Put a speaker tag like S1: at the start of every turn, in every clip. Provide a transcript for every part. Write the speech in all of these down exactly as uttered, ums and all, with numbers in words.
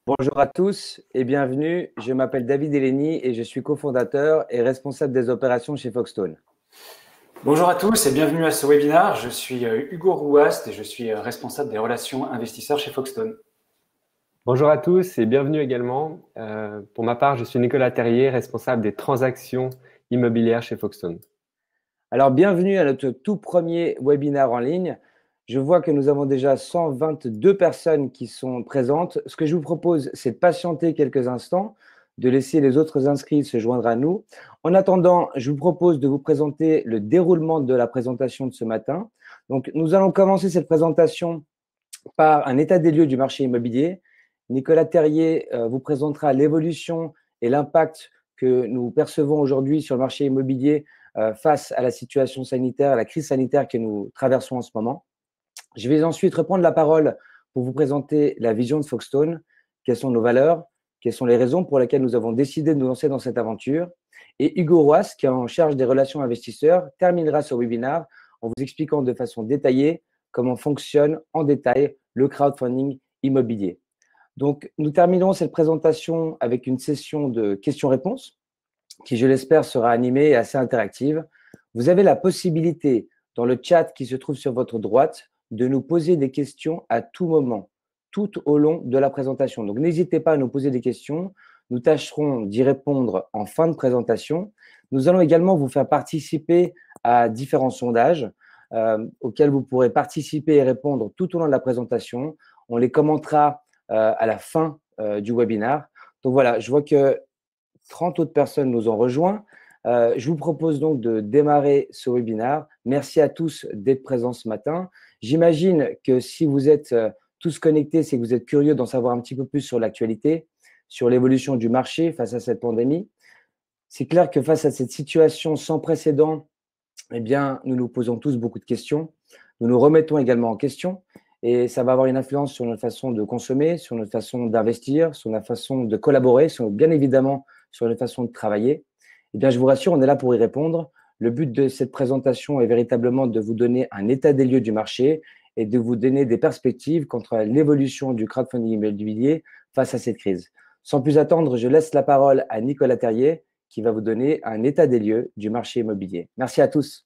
S1: Bonjour à tous et bienvenue. Je m'appelle David Eleni et je suis cofondateur et responsable des opérations chez Foxstone.
S2: Bonjour à tous et bienvenue à ce webinaire. Je suis Hugo Rouast et je suis responsable des relations investisseurs chez Foxstone.
S3: Bonjour à tous et bienvenue également. Euh, pour ma part, je suis Nicolas Terrier, responsable des transactions immobilières chez Foxstone.
S1: Alors, bienvenue à notre tout premier webinaire en ligne. Je vois que nous avons déjà cent vingt-deux personnes qui sont présentes. Ce que je vous propose, c'est de patienter quelques instants, de laisser les autres inscrits se joindre à nous. En attendant, je vous propose de vous présenter le déroulement de la présentation de ce matin. Donc, nous allons commencer cette présentation par un état des lieux du marché immobilier. Nicolas Terrier euh, vous présentera l'évolution et l'impact que nous percevons aujourd'hui sur le marché immobilier euh, face à la situation sanitaire, à la crise sanitaire que nous traversons en ce moment. Je vais ensuite reprendre la parole pour vous présenter la vision de Foxstone, quelles sont nos valeurs, quelles sont les raisons pour lesquelles nous avons décidé de nous lancer dans cette aventure. Et Hugo Roas, qui est en charge des relations investisseurs, terminera ce webinaire en vous expliquant de façon détaillée comment fonctionne en détail le crowdfunding immobilier. Donc, nous terminerons cette présentation avec une session de questions-réponses qui, je l'espère, sera animée et assez interactive. Vous avez la possibilité, dans le chat qui se trouve sur votre droite, de nous poser des questions à tout moment, tout au long de la présentation. Donc, n'hésitez pas à nous poser des questions. Nous tâcherons d'y répondre en fin de présentation. Nous allons également vous faire participer à différents sondages euh, auxquels vous pourrez participer et répondre tout au long de la présentation. On les commentera euh, à la fin euh, du webinaire. Donc voilà, je vois que trente autres personnes nous ont rejoints. Euh, je vous propose donc de démarrer ce webinaire. Merci à tous d'être présents ce matin. J'imagine que si vous êtes euh, tous connectés, c'est que vous êtes curieux d'en savoir un petit peu plus sur l'actualité, sur l'évolution du marché face à cette pandémie. C'est clair que face à cette situation sans précédent, eh bien, nous nous posons tous beaucoup de questions. Nous nous remettons également en question et ça va avoir une influence sur notre façon de consommer, sur notre façon d'investir, sur notre façon de collaborer, sur, bien évidemment sur notre façon de travailler. Eh bien, je vous rassure, on est là pour y répondre. Le but de cette présentation est véritablement de vous donner un état des lieux du marché et de vous donner des perspectives quant à l'évolution du crowdfunding immobilier face à cette crise. Sans plus attendre, je laisse la parole à Nicolas Terrier qui va vous donner un état des lieux du marché immobilier. Merci à tous.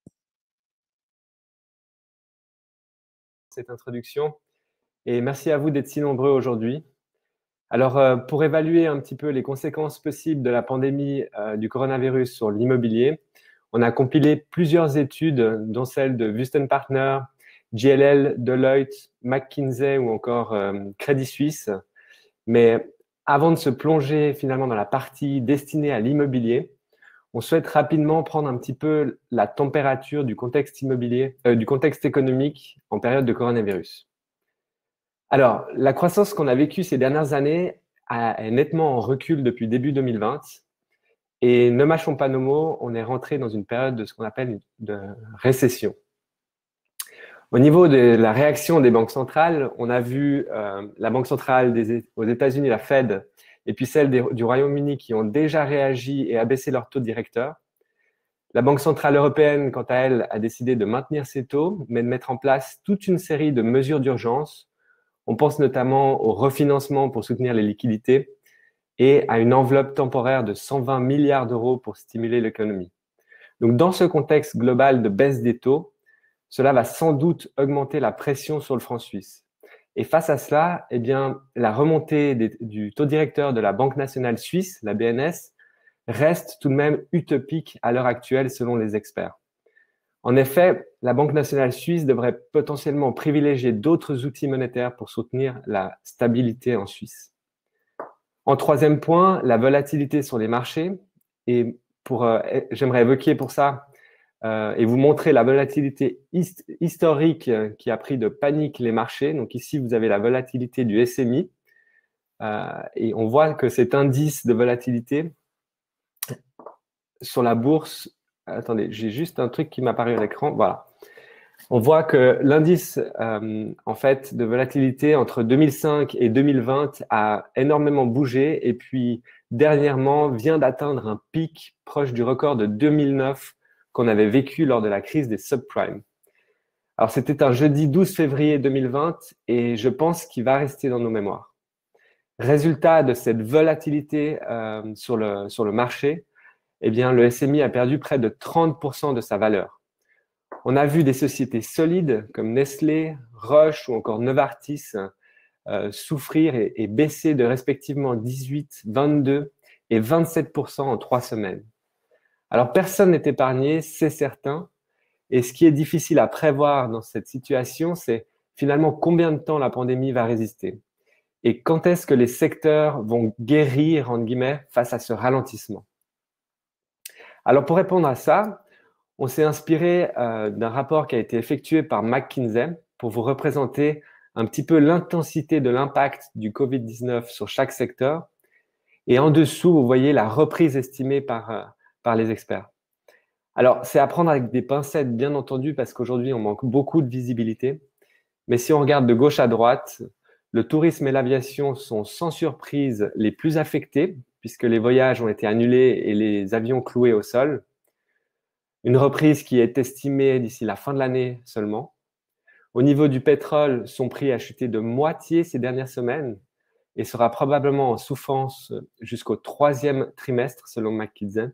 S3: Cette introduction et merci à vous d'être si nombreux aujourd'hui. Alors, euh, pour évaluer un petit peu les conséquences possibles de la pandémie euh, du coronavirus sur l'immobilier, on a compilé plusieurs études, dont celle de Wüsten Partners, J L L, Deloitte, McKinsey ou encore euh, Crédit Suisse. Mais avant de se plonger finalement dans la partie destinée à l'immobilier, on souhaite rapidement prendre un petit peu la température du contexte immobilier, euh, du contexte économique en période de coronavirus. Alors, la croissance qu'on a vécue ces dernières années est nettement en recul depuis début deux mille vingt. Et ne mâchons pas nos mots, on est rentré dans une période de ce qu'on appelle de récession. Au niveau de la réaction des banques centrales, on a vu euh, la Banque centrale des, aux États-Unis, la Fed, et puis celle des, du Royaume-Uni qui ont déjà réagi et abaissé leur taux directeur. La Banque centrale européenne, quant à elle, a décidé de maintenir ses taux, mais de mettre en place toute une série de mesures d'urgence. On pense notamment au refinancement pour soutenir les liquidités et à une enveloppe temporaire de cent vingt milliards d'euros pour stimuler l'économie. Donc, dans ce contexte global de baisse des taux, cela va sans doute augmenter la pression sur le franc suisse. Et face à cela, eh bien, la remontée des, du taux directeur de la Banque nationale suisse, la B N S, reste tout de même utopique à l'heure actuelle selon les experts. En effet, la Banque nationale suisse devrait potentiellement privilégier d'autres outils monétaires pour soutenir la stabilité en Suisse. En troisième point, la volatilité sur les marchés. Et pour, euh, j'aimerais évoquer pour ça euh, et vous montrer la volatilité hist historique qui a pris de panique les marchés. Donc ici, vous avez la volatilité du S M I. Euh, et on voit que cet indice de volatilité sur la bourse, attendez, j'ai juste un truc qui m'a apparu à l'écran, voilà. On voit que l'indice euh, en fait de volatilité entre deux mille cinq et deux mille vingt a énormément bougé et puis dernièrement vient d'atteindre un pic proche du record de deux mille neuf qu'on avait vécu lors de la crise des subprimes. Alors c'était un jeudi douze février deux mille vingt et je pense qu'il va rester dans nos mémoires. Résultat de cette volatilité euh, sur, le, sur le marché, eh bien, le S M I a perdu près de trente pour cent de sa valeur. On a vu des sociétés solides comme Nestlé, Roche ou encore Novartis euh, souffrir et, et baisser de respectivement dix-huit, vingt-deux et vingt-sept pour cent en trois semaines. Alors, personne n'est épargné, c'est certain. Et ce qui est difficile à prévoir dans cette situation, c'est finalement combien de temps la pandémie va résister et quand est-ce que les secteurs vont guérir, entre guillemets, face à ce ralentissement. Alors, pour répondre à ça, on s'est inspiré euh, d'un rapport qui a été effectué par McKinsey pour vous représenter un petit peu l'intensité de l'impact du covid dix-neuf sur chaque secteur. Et en dessous, vous voyez la reprise estimée par, euh, par les experts. Alors, c'est à prendre avec des pincettes, bien entendu, parce qu'aujourd'hui, on manque beaucoup de visibilité. Mais si on regarde de gauche à droite, le tourisme et l'aviation sont sans surprise les plus affectés, puisque les voyages ont été annulés et les avions cloués au sol. Une reprise qui est estimée d'ici la fin de l'année seulement. Au niveau du pétrole, son prix a chuté de moitié ces dernières semaines et sera probablement en souffrance jusqu'au troisième trimestre, selon McKinsey.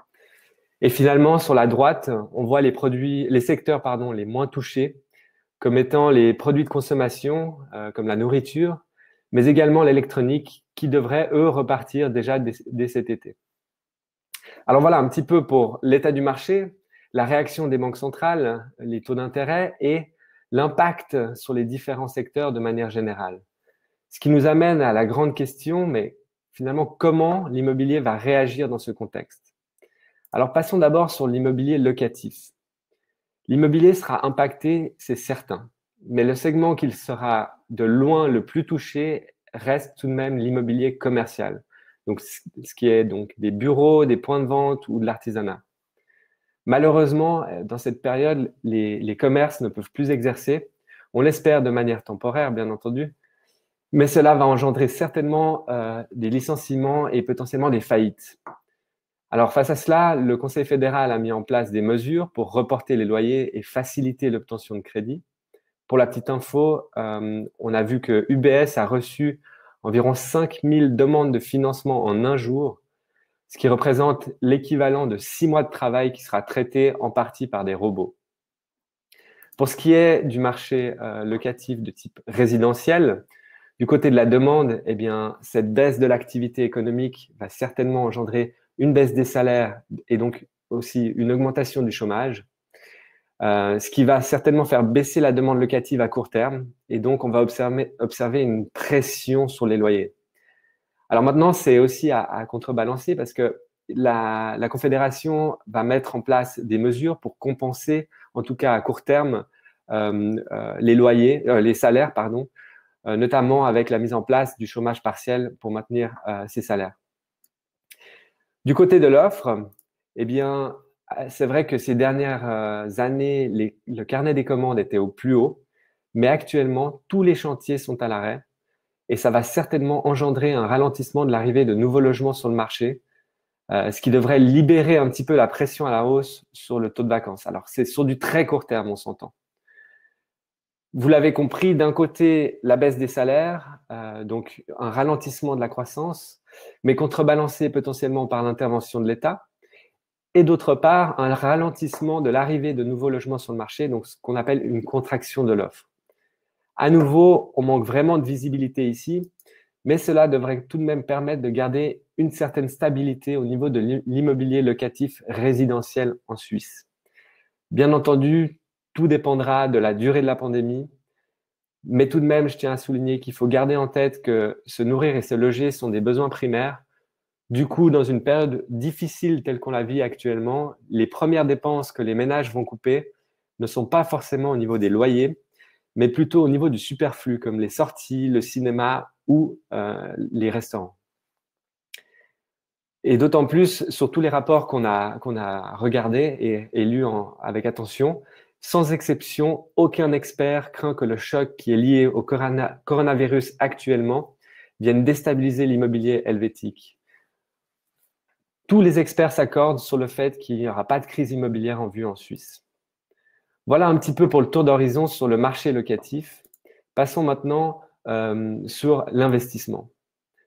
S3: Et finalement, sur la droite, on voit les produits, les secteurs pardon, les moins touchés, comme étant les produits de consommation, euh, comme la nourriture, mais également l'électronique, qui devraient, eux, repartir déjà dès, dès cet été. Alors voilà un petit peu pour l'état du marché, la réaction des banques centrales, les taux d'intérêt et l'impact sur les différents secteurs de manière générale. Ce qui nous amène à la grande question, mais finalement, comment l'immobilier va réagir dans ce contexte ? Alors, passons d'abord sur l'immobilier locatif. L'immobilier sera impacté, c'est certain, mais le segment qui sera de loin le plus touché reste tout de même l'immobilier commercial. Donc, ce qui est donc des bureaux, des points de vente ou de l'artisanat. Malheureusement, dans cette période, les, les commerces ne peuvent plus exercer. On l'espère de manière temporaire, bien entendu, mais cela va engendrer certainement euh, des licenciements et potentiellement des faillites. Alors, face à cela, le Conseil fédéral a mis en place des mesures pour reporter les loyers et faciliter l'obtention de crédit. Pour la petite info, euh, on a vu que U B S a reçu environ cinq mille demandes de financement en un jour, ce qui représente l'équivalent de six mois de travail qui sera traité en partie par des robots. Pour ce qui est du marché euh, locatif de type résidentiel, du côté de la demande, eh bien, cette baisse de l'activité économique va certainement engendrer une baisse des salaires et donc aussi une augmentation du chômage, euh, ce qui va certainement faire baisser la demande locative à court terme et donc on va observer, observer une pression sur les loyers. Alors maintenant, c'est aussi à, à contrebalancer parce que la, la Confédération va mettre en place des mesures pour compenser, en tout cas à court terme, euh, euh, les loyers, euh, les salaires, pardon, euh, notamment avec la mise en place du chômage partiel pour maintenir euh, ces salaires. Du côté de l'offre, eh bien, c'est vrai que ces dernières années, les, le carnet des commandes était au plus haut, mais actuellement, tous les chantiers sont à l'arrêt et ça va certainement engendrer un ralentissement de l'arrivée de nouveaux logements sur le marché, euh, ce qui devrait libérer un petit peu la pression à la hausse sur le taux de vacances. Alors, c'est sur du très court terme, on s'entend. Vous l'avez compris, d'un côté, la baisse des salaires, euh, donc un ralentissement de la croissance, mais contrebalancé potentiellement par l'intervention de l'État. Et d'autre part, un ralentissement de l'arrivée de nouveaux logements sur le marché, donc ce qu'on appelle une contraction de l'offre. À nouveau, on manque vraiment de visibilité ici, mais cela devrait tout de même permettre de garder une certaine stabilité au niveau de l'immobilier locatif résidentiel en Suisse. Bien entendu, tout dépendra de la durée de la pandémie, mais tout de même, je tiens à souligner qu'il faut garder en tête que se nourrir et se loger sont des besoins primaires. Du coup, dans une période difficile telle qu'on la vit actuellement, les premières dépenses que les ménages vont couper ne sont pas forcément au niveau des loyers, mais plutôt au niveau du superflu, comme les sorties, le cinéma ou euh, les restaurants. Et d'autant plus, sur tous les rapports qu'on a, qu'on a regardés et, et lus en, avec attention, sans exception, aucun expert craint que le choc qui est lié au corona, coronavirus actuellement vienne déstabiliser l'immobilier helvétique. Tous les experts s'accordent sur le fait qu'il n'y aura pas de crise immobilière en vue en Suisse. Voilà un petit peu pour le tour d'horizon sur le marché locatif. Passons maintenant euh, sur l'investissement.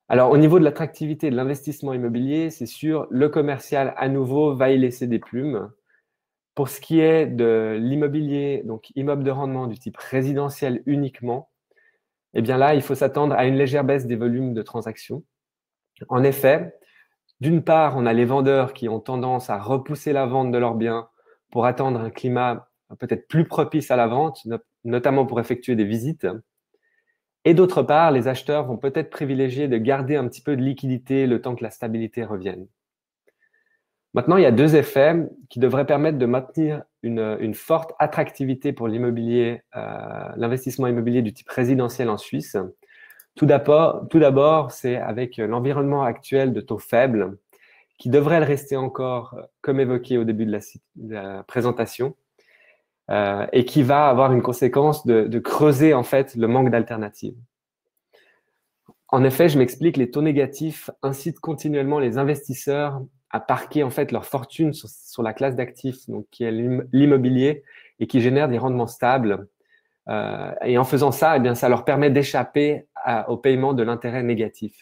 S3: Alors, au niveau de l'attractivité de l'investissement immobilier, c'est sûr, le commercial, à nouveau, va y laisser des plumes. Pour ce qui est de l'immobilier, donc immeuble de rendement du type résidentiel uniquement, eh bien là, il faut s'attendre à une légère baisse des volumes de transactions. En effet, d'une part, on a les vendeurs qui ont tendance à repousser la vente de leurs biens pour attendre un climat peut-être plus propice à la vente, notamment pour effectuer des visites. Et d'autre part, les acheteurs vont peut-être privilégier de garder un petit peu de liquidité le temps que la stabilité revienne. Maintenant, il y a deux effets qui devraient permettre de maintenir une, une forte attractivité pour l'immobilier, euh, l'investissement immobilier du type résidentiel en Suisse. Tout d'abord, tout d'abord, c'est avec l'environnement actuel de taux faibles, qui devrait le rester encore, comme évoqué au début de la, de la présentation, euh, et qui va avoir une conséquence de, de creuser en fait le manque d'alternatives. En effet, je m'explique, les taux négatifs incitent continuellement les investisseurs à parquer en fait leur fortune sur, sur la classe d'actifs, donc qui est l'immobilier et qui génère des rendements stables. Euh, et en faisant ça, eh bien, ça leur permet d'échapper au paiement de l'intérêt négatif.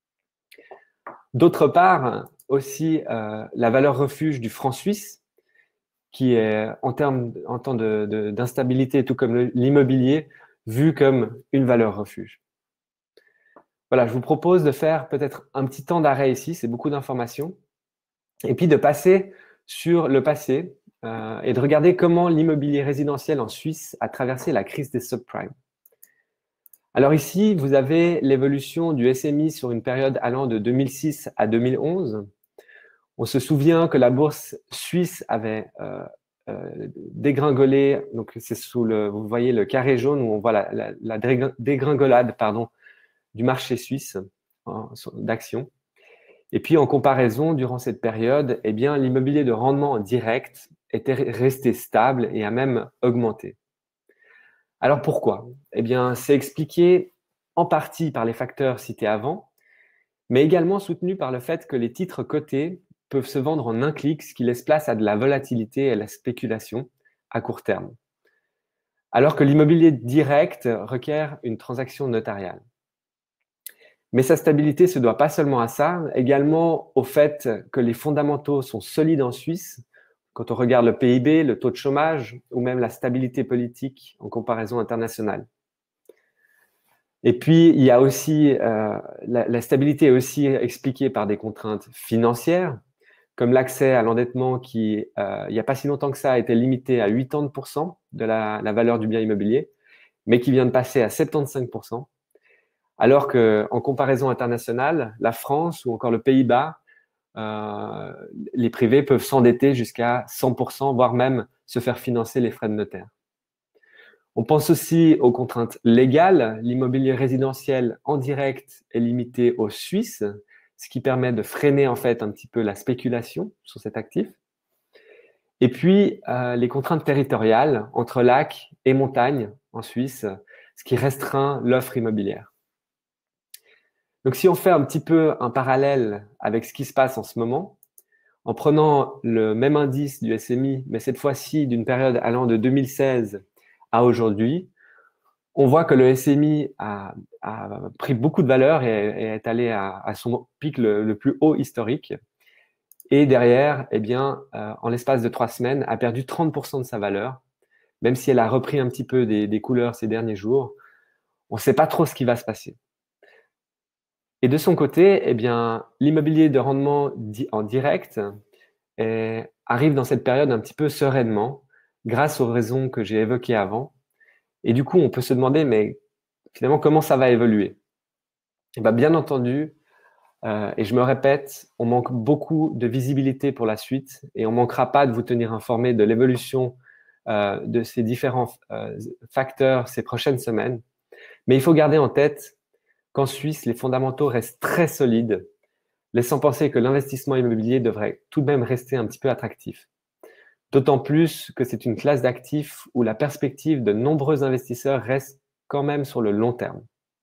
S3: D'autre part, aussi euh, la valeur refuge du franc suisse, qui est en termes en temps de, de, d'instabilité, tout comme l'immobilier, vu comme une valeur refuge. Voilà, je vous propose de faire peut-être un petit temps d'arrêt ici, c'est beaucoup d'informations, et puis de passer sur le passé euh, et de regarder comment l'immobilier résidentiel en Suisse a traversé la crise des subprimes. Alors ici, vous avez l'évolution du S M I sur une période allant de deux mille six à deux mille onze. On se souvient que la bourse suisse avait euh, euh, dégringolé, donc c'est sous le, vous voyez le carré jaune où on voit la, la, la dégringolade, pardon, du marché suisse d'actions. Et puis, en comparaison, durant cette période, eh bien, l'immobilier de rendement direct était resté stable et a même augmenté. Alors, pourquoi? Eh bien, c'est expliqué en partie par les facteurs cités avant, mais également soutenu par le fait que les titres cotés peuvent se vendre en un clic, ce qui laisse place à de la volatilité et à la spéculation à court terme. Alors que l'immobilier direct requiert une transaction notariale. Mais sa stabilité ne se doit pas seulement à ça, également au fait que les fondamentaux sont solides en Suisse. Quand on regarde le P I B, le taux de chômage ou même la stabilité politique en comparaison internationale. Et puis, il y a aussi, euh, la, la stabilité est aussi expliquée par des contraintes financières, comme l'accès à l'endettement qui, euh, il n'y a pas si longtemps que ça, a été limité à quatre-vingt-dix pour cent de la, la valeur du bien immobilier, mais qui vient de passer à soixante-quinze pour cent. Alors qu'en comparaison internationale, la France ou encore le Pays-Bas, euh, les privés peuvent s'endetter jusqu'à cent pour cent, voire même se faire financer les frais de notaire. On pense aussi aux contraintes légales. L'immobilier résidentiel en direct est limité aux Suisses, ce qui permet de freiner en fait un petit peu la spéculation sur cet actif. Et puis, euh, les contraintes territoriales entre lacs et montagnes en Suisse, ce qui restreint l'offre immobilière. Donc, si on fait un petit peu un parallèle avec ce qui se passe en ce moment, en prenant le même indice du S M I, mais cette fois-ci d'une période allant de deux mille seize à aujourd'hui, on voit que le S M I a, a pris beaucoup de valeur et, et est allé à, à son pic le, le plus haut historique. Et derrière, eh bien, euh, en l'espace de trois semaines, a perdu trente pour cent de sa valeur, même si elle a repris un petit peu des, des couleurs ces derniers jours. On ne sait pas trop ce qui va se passer. Et de son côté, eh bien, l'immobilier de rendement di en direct eh, arrive dans cette période un petit peu sereinement, grâce aux raisons que j'ai évoquées avant. Et du coup, on peut se demander, mais finalement, comment ça va évoluer? Eh bien, bien entendu, euh, et je me répète, on manque beaucoup de visibilité pour la suite et on ne manquera pas de vous tenir informé de l'évolution euh, de ces différents euh, facteurs ces prochaines semaines. Mais il faut garder en tête qu'en Suisse, les fondamentaux restent très solides, laissant penser que l'investissement immobilier devrait tout de même rester un petit peu attractif. D'autant plus que c'est une classe d'actifs où la perspective de nombreux investisseurs reste quand même sur le long terme.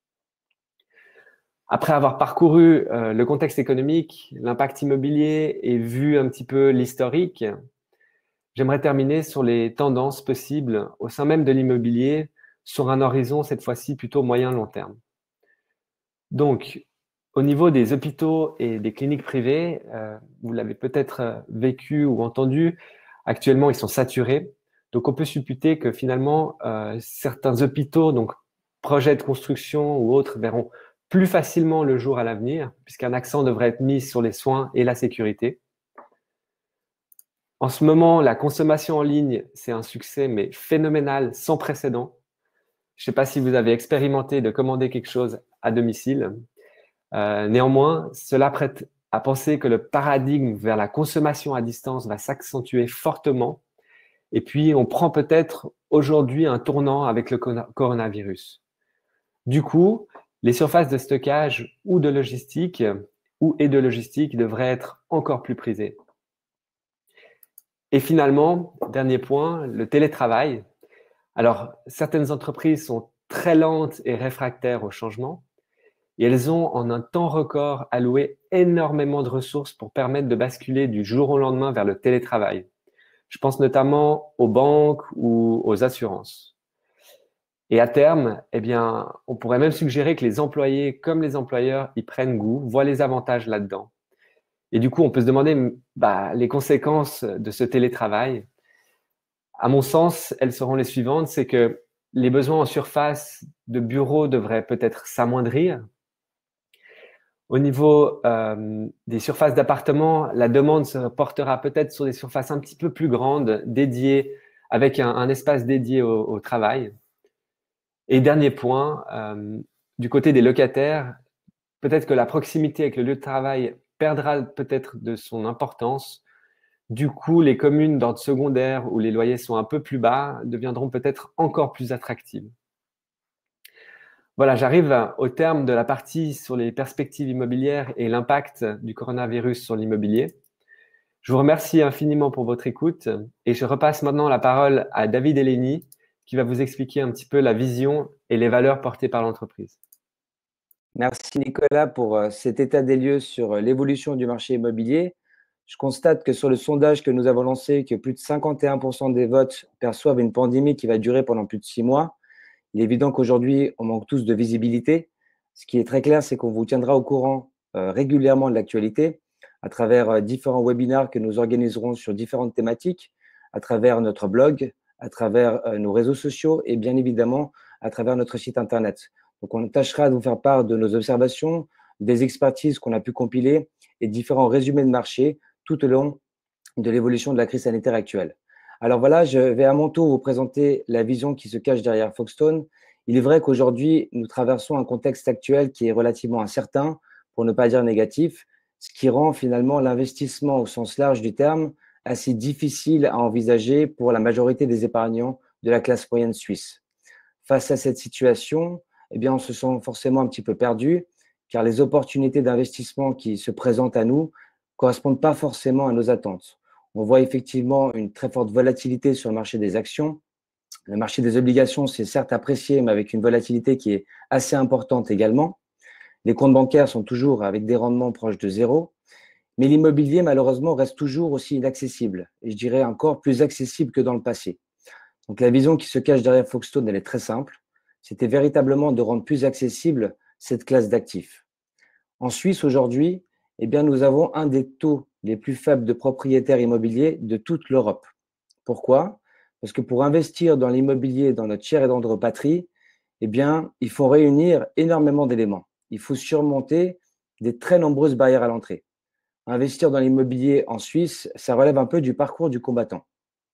S3: Après avoir parcouru euh, le contexte économique, l'impact immobilier et vu un petit peu l'historique, j'aimerais terminer sur les tendances possibles au sein même de l'immobilier sur un horizon cette fois-ci plutôt moyen-long terme. Donc, au niveau des hôpitaux et des cliniques privées, euh, vous l'avez peut-être vécu ou entendu, actuellement ils sont saturés. Donc on peut supputer que finalement euh, certains hôpitaux, donc projets de construction ou autres, verront plus facilement le jour à l'avenir, puisqu'un accent devrait être mis sur les soins et la sécurité. En ce moment, la consommation en ligne, c'est un succès mais phénoménal, sans précédent. Je ne sais pas si vous avez expérimenté de commander quelque chose à domicile. Euh, néanmoins, cela prête à penser que le paradigme vers la consommation à distance va s'accentuer fortement. Et puis, on prend peut-être aujourd'hui un tournant avec le coronavirus. Du coup, les surfaces de stockage ou de logistique ou et de logistique devraient être encore plus prisées. Et finalement, dernier point, le télétravail. Alors, certaines entreprises sont très lentes et réfractaires au changement. Et elles ont, en un temps record, alloué énormément de ressources pour permettre de basculer du jour au lendemain vers le télétravail. Je pense notamment aux banques ou aux assurances. Et à terme, eh bien, on pourrait même suggérer que les employés comme les employeurs y prennent goût, voient les avantages là-dedans. Et du coup, on peut se demander bah, les conséquences de ce télétravail. À mon sens, elles seront les suivantes, c'est que les besoins en surface de bureaux devraient peut-être s'amoindrir. Au niveau euh, des surfaces d'appartements, la demande se portera peut-être sur des surfaces un petit peu plus grandes, dédiées, avec un, un espace dédié au, au travail. Et dernier point, euh, du côté des locataires, peut-être que la proximité avec le lieu de travail perdra peut-être de son importance. Du coup, les communes d'ordre secondaire où les loyers sont un peu plus bas deviendront peut-être encore plus attractives. Voilà, j'arrive au terme de la partie sur les perspectives immobilières et l'impact du coronavirus sur l'immobilier. Je vous remercie infiniment pour votre écoute et je repasse maintenant la parole à David Eleni qui va vous expliquer un petit peu la vision et les valeurs portées par l'entreprise.
S1: Merci Nicolas pour cet état des lieux sur l'évolution du marché immobilier. Je constate que sur le sondage que nous avons lancé, que plus de cinquante et un pour cent des votes perçoivent une pandémie qui va durer pendant plus de six mois. Il est évident qu'aujourd'hui, on manque tous de visibilité. Ce qui est très clair, c'est qu'on vous tiendra au courant euh, régulièrement de l'actualité à travers euh, différents webinaires que nous organiserons sur différentes thématiques, à travers notre blog, à travers euh, nos réseaux sociaux et bien évidemment à travers notre site Internet. Donc, on tâchera de vous faire part de nos observations, des expertises qu'on a pu compiler et différents résumés de marché tout au long de l'évolution de la crise sanitaire actuelle. Alors voilà, je vais à mon tour vous présenter la vision qui se cache derrière Foxstone. Il est vrai qu'aujourd'hui, nous traversons un contexte actuel qui est relativement incertain, pour ne pas dire négatif, ce qui rend finalement l'investissement au sens large du terme assez difficile à envisager pour la majorité des épargnants de la classe moyenne suisse. Face à cette situation, eh bien, on se sent forcément un petit peu perdu, car les opportunités d'investissement qui se présentent à nous ne correspondent pas forcément à nos attentes. On voit effectivement une très forte volatilité sur le marché des actions. Le marché des obligations, c'est certes apprécié, mais avec une volatilité qui est assez importante également. Les comptes bancaires sont toujours avec des rendements proches de zéro. Mais l'immobilier, malheureusement, reste toujours aussi inaccessible. Et je dirais encore plus accessible que dans le passé. Donc, la vision qui se cache derrière Foxstone, elle est très simple. C'était véritablement de rendre plus accessible cette classe d'actifs. En Suisse, aujourd'hui, eh bien, nous avons un des taux les plus faibles de propriétaires immobiliers de toute l'Europe. Pourquoi? Parce que pour investir dans l'immobilier, dans notre chère et tendre patrie, eh bien, il faut réunir énormément d'éléments. Il faut surmonter des très nombreuses barrières à l'entrée. Investir dans l'immobilier en Suisse, ça relève un peu du parcours du combattant.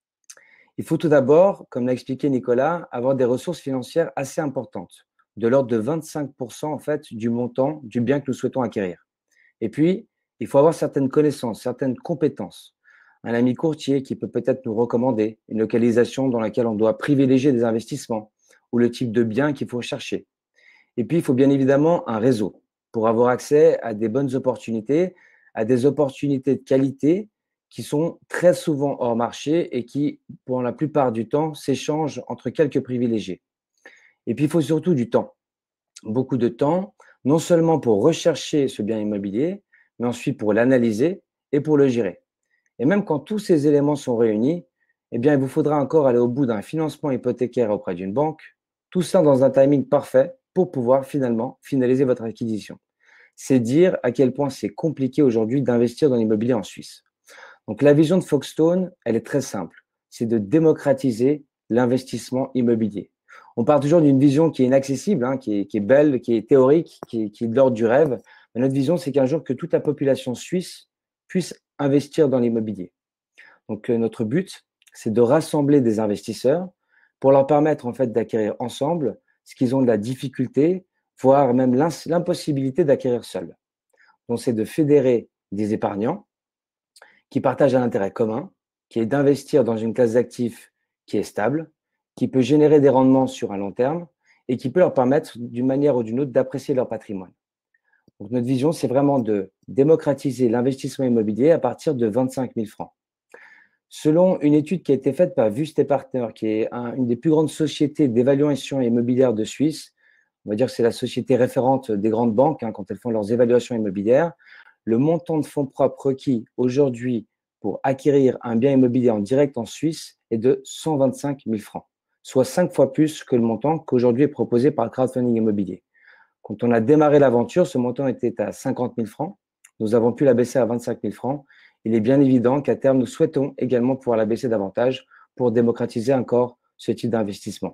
S1: Il faut tout d'abord, comme l'a expliqué Nicolas, avoir des ressources financières assez importantes, de l'ordre de vingt-cinq pour cent en fait du montant du bien que nous souhaitons acquérir. Et puis, il faut avoir certaines connaissances, certaines compétences. Un ami courtier qui peut peut-être nous recommander une localisation dans laquelle on doit privilégier des investissements ou le type de bien qu'il faut chercher. Et puis, il faut bien évidemment un réseau pour avoir accès à des bonnes opportunités, à des opportunités de qualité qui sont très souvent hors marché et qui, pour la plupart du temps, s'échangent entre quelques privilégiés. Et puis, il faut surtout du temps. Beaucoup de temps, non seulement pour rechercher ce bien immobilier, mais ensuite pour l'analyser et pour le gérer. Et même quand tous ces éléments sont réunis, eh bien, il vous faudra encore aller au bout d'un financement hypothécaire auprès d'une banque, tout ça dans un timing parfait pour pouvoir finalement finaliser votre acquisition. c'est dire à quel point c'est compliqué aujourd'hui d'investir dans l'immobilier en Suisse. Donc, la vision de Foxstone, elle est très simple. C'est de démocratiser l'investissement immobilier. On part toujours d'une vision qui est inaccessible, hein, qui, est, qui est belle, qui est théorique, qui est, qui est de l'ordre du rêve. Mais notre vision, c'est qu'un jour, que toute la population suisse puisse investir dans l'immobilier. Donc, euh, notre but, c'est de rassembler des investisseurs pour leur permettre en fait d'acquérir ensemble ce qu'ils ont de la difficulté, voire même l'impossibilité d'acquérir seuls. Donc, c'est de fédérer des épargnants qui partagent un intérêt commun, qui est d'investir dans une classe d'actifs qui est stable, qui peut générer des rendements sur un long terme et qui peut leur permettre d'une manière ou d'une autre d'apprécier leur patrimoine. Donc, notre vision, c'est vraiment de démocratiser l'investissement immobilier à partir de vingt-cinq mille francs. Selon une étude qui a été faite par Wüest et Partners, qui est un, une des plus grandes sociétés d'évaluation immobilière de Suisse, on va dire que c'est la société référente des grandes banques hein, quand elles font leurs évaluations immobilières, le montant de fonds propres requis aujourd'hui pour acquérir un bien immobilier en direct en Suisse est de cent vingt-cinq mille francs, soit cinq fois plus que le montant qu'aujourd'hui est proposé par le crowdfunding immobilier. Quand on a démarré l'aventure, ce montant était à cinquante mille francs. Nous avons pu l'abaisser à vingt-cinq mille francs. Il est bien évident qu'à terme, nous souhaitons également pouvoir l'abaisser davantage pour démocratiser encore ce type d'investissement.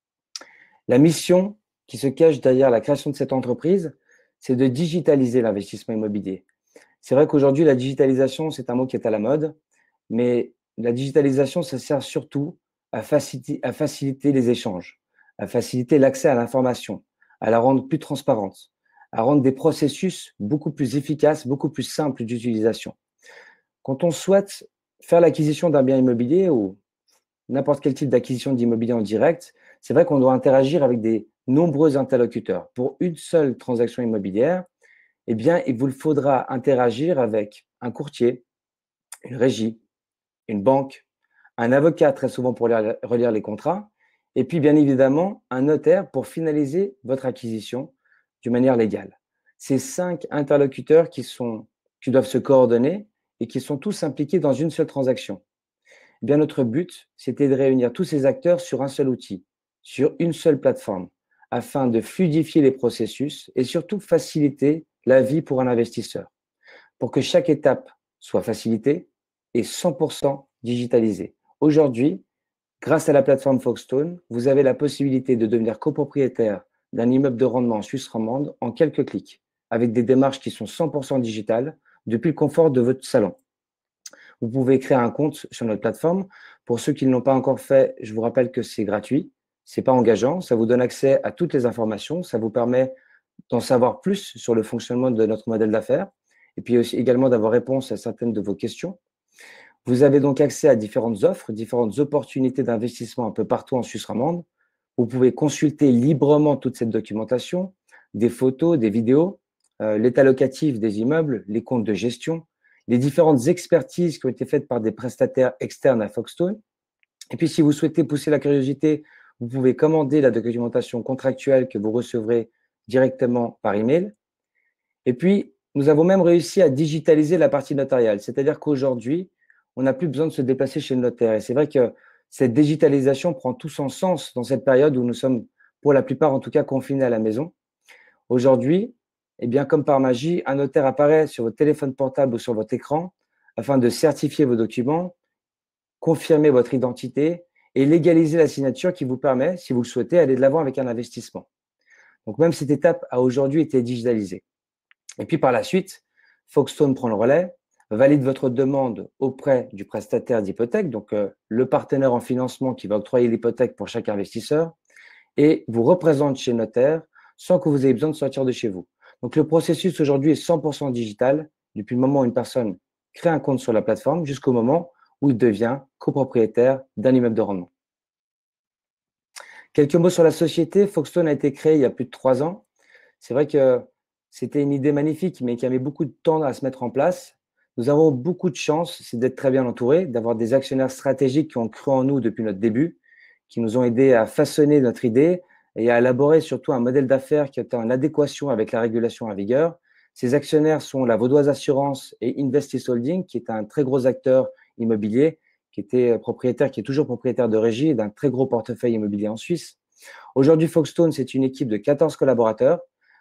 S1: La mission qui se cache derrière la création de cette entreprise, c'est de digitaliser l'investissement immobilier. C'est vrai qu'aujourd'hui, la digitalisation, c'est un mot qui est à la mode, mais la digitalisation, ça sert surtout à faciliter, à faciliter les échanges, à faciliter l'accès à l'information, à la rendre plus transparente, à rendre des processus beaucoup plus efficaces, beaucoup plus simples d'utilisation. Quand on souhaite faire l'acquisition d'un bien immobilier ou n'importe quel type d'acquisition d'immobilier en direct, c'est vrai qu'on doit interagir avec des nombreux interlocuteurs. Pour une seule transaction immobilière, eh bien, il vous faudra interagir avec un courtier, une régie, une banque, un avocat très souvent pour relire les contrats, et puis bien évidemment un notaire pour finaliser votre acquisition d'une manière légale. Ces cinq interlocuteurs qui, sont, qui doivent se coordonner et qui sont tous impliqués dans une seule transaction. Eh bien, notre but, c'était de réunir tous ces acteurs sur un seul outil, sur une seule plateforme, afin de fluidifier les processus et surtout faciliter la vie pour un investisseur, pour que chaque étape soit facilitée et cent pour cent digitalisée. Aujourd'hui, grâce à la plateforme Foxstone, vous avez la possibilité de devenir copropriétaire d'un immeuble de rendement en Suisse romande en quelques clics, avec des démarches qui sont cent pour cent digitales depuis le confort de votre salon. Vous pouvez créer un compte sur notre plateforme. Pour ceux qui ne l'ont pas encore fait, je vous rappelle que c'est gratuit, ce n'est pas engageant, ça vous donne accès à toutes les informations, ça vous permet d'en savoir plus sur le fonctionnement de notre modèle d'affaires et puis aussi également d'avoir réponse à certaines de vos questions. Vous avez donc accès à différentes offres, différentes opportunités d'investissement un peu partout en Suisse romande. Vous pouvez consulter librement toute cette documentation, des photos, des vidéos, euh, l'état locatif des immeubles, les comptes de gestion, les différentes expertises qui ont été faites par des prestataires externes à Foxstone. Et puis, si vous souhaitez pousser la curiosité, vous pouvez commander la documentation contractuelle que vous recevrez directement par email. Et puis, nous avons même réussi à digitaliser la partie notariale, c'est-à-dire qu'aujourd'hui, on n'a plus besoin de se déplacer chez le notaire. Et c'est vrai que cette digitalisation prend tout son sens dans cette période où nous sommes, pour la plupart en tout cas, confinés à la maison. Aujourd'hui, eh bien, comme par magie, un notaire apparaît sur votre téléphone portable ou sur votre écran afin de certifier vos documents, confirmer votre identité et légaliser la signature qui vous permet, si vous le souhaitez, d'aller de l'avant avec un investissement. Donc, même cette étape a aujourd'hui été digitalisée. Et puis, par la suite, Foxstone prend le relais, valide votre demande auprès du prestataire d'hypothèque, donc euh, le partenaire en financement qui va octroyer l'hypothèque pour chaque investisseur, et vous représente chez le notaire sans que vous ayez besoin de sortir de chez vous. Donc, le processus aujourd'hui est cent pour cent digital, depuis le moment où une personne crée un compte sur la plateforme jusqu'au moment où il devient copropriétaire d'un immeuble de rendement. Quelques mots sur la société. Foxstone a été créée il y a plus de trois ans. C'est vrai que c'était une idée magnifique, mais qui avait beaucoup de temps à se mettre en place. Nous avons beaucoup de chance, c'est d'être très bien entourés, d'avoir des actionnaires stratégiques qui ont cru en nous depuis notre début, qui nous ont aidés à façonner notre idée et à élaborer surtout un modèle d'affaires qui est en adéquation avec la régulation en vigueur. Ces actionnaires sont la Vaudoise Assurance et Investis Holding, qui est un très gros acteur immobilier, qui était propriétaire, qui est toujours propriétaire de régie et d'un très gros portefeuille immobilier en Suisse. Aujourd'hui, Foxstone, c'est une équipe de quatorze collaborateurs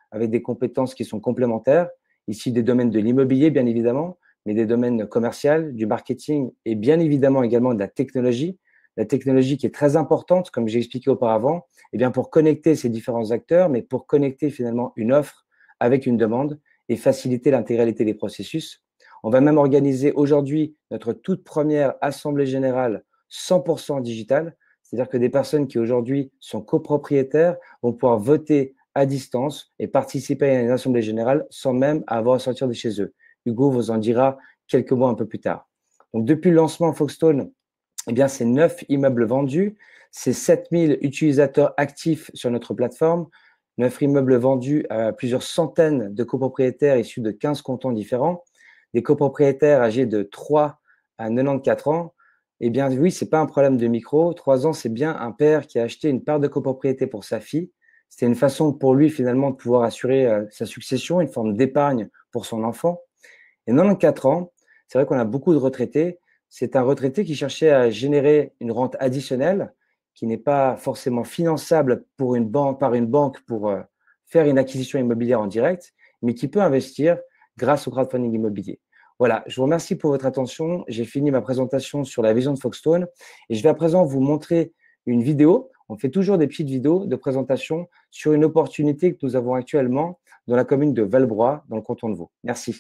S1: avec des compétences qui sont complémentaires, ici des domaines de l'immobilier, bien évidemment, mais des domaines commerciaux, du marketing et bien évidemment également de la technologie. La technologie qui est très importante, comme j'ai expliqué auparavant, eh bien pour connecter ces différents acteurs, mais pour connecter finalement une offre avec une demande et faciliter l'intégralité des processus. On va même organiser aujourd'hui notre toute première assemblée générale cent pour cent digitale, c'est-à-dire que des personnes qui aujourd'hui sont copropriétaires vont pouvoir voter à distance et participer à une assemblée générale sans même avoir à sortir de chez eux. Hugo vous en dira quelques mots un peu plus tard. Donc, depuis le lancement Foxstone, eh bien, c'est neuf immeubles vendus, c'est sept mille utilisateurs actifs sur notre plateforme, neuf immeubles vendus à plusieurs centaines de copropriétaires issus de quinze cantons différents, des copropriétaires âgés de trois à quatre-vingt-quatorze ans. Eh bien, oui, ce n'est pas un problème de micro. trois ans, c'est bien un père qui a acheté une part de copropriété pour sa fille. C'était une façon pour lui, finalement, de pouvoir assurer euh, sa succession, une forme d'épargne pour son enfant. Et quatre-vingt-quatorze ans, c'est vrai qu'on a beaucoup de retraités. C'est un retraité qui cherchait à générer une rente additionnelle qui n'est pas forcément finançable pour une banque, par une banque pour euh, faire une acquisition immobilière en direct, mais qui peut investir grâce au crowdfunding immobilier. Voilà, je vous remercie pour votre attention. J'ai fini ma présentation sur la vision de Foxstone et je vais à présent vous montrer une vidéo. On fait toujours des petites vidéos de présentation sur une opportunité que nous avons actuellement dans la commune de Valbrois, dans le canton de Vaud. Merci.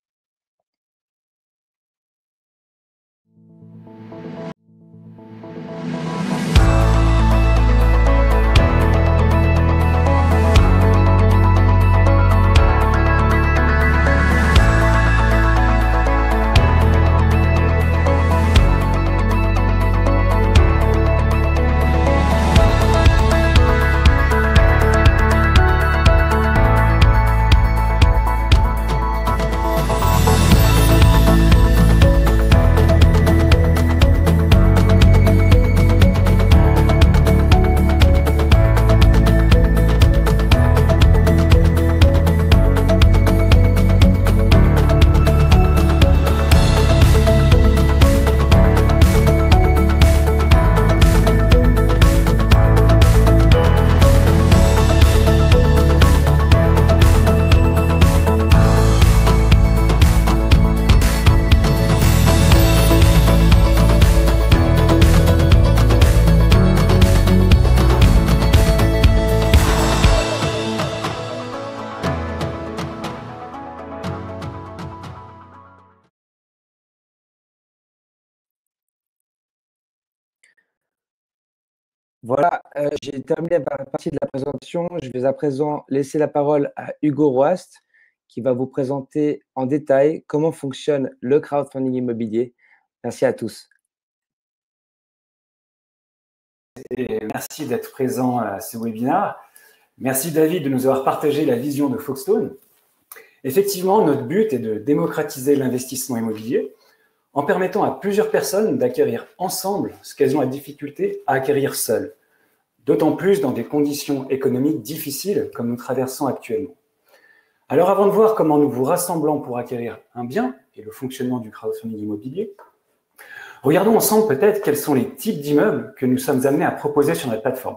S1: Voilà, euh, j'ai terminé la partie de la présentation. Je vais à présent laisser la parole à Hugo Rouast qui va vous présenter en détail comment fonctionne le crowdfunding immobilier. Merci à tous.
S2: Et merci d'être présent à ce webinaire. Merci David de nous avoir partagé la vision de Foxstone. Effectivement, notre but est de démocratiser l'investissement immobilier en permettant à plusieurs personnes d'acquérir ensemble ce qu'elles ont la difficulté à acquérir seules, d'autant plus dans des conditions économiques difficiles comme nous traversons actuellement. Alors avant de voir comment nous vous rassemblons pour acquérir un bien et le fonctionnement du crowdfunding immobilier, regardons ensemble peut-être quels sont les types d'immeubles que nous sommes amenés à proposer sur notre plateforme.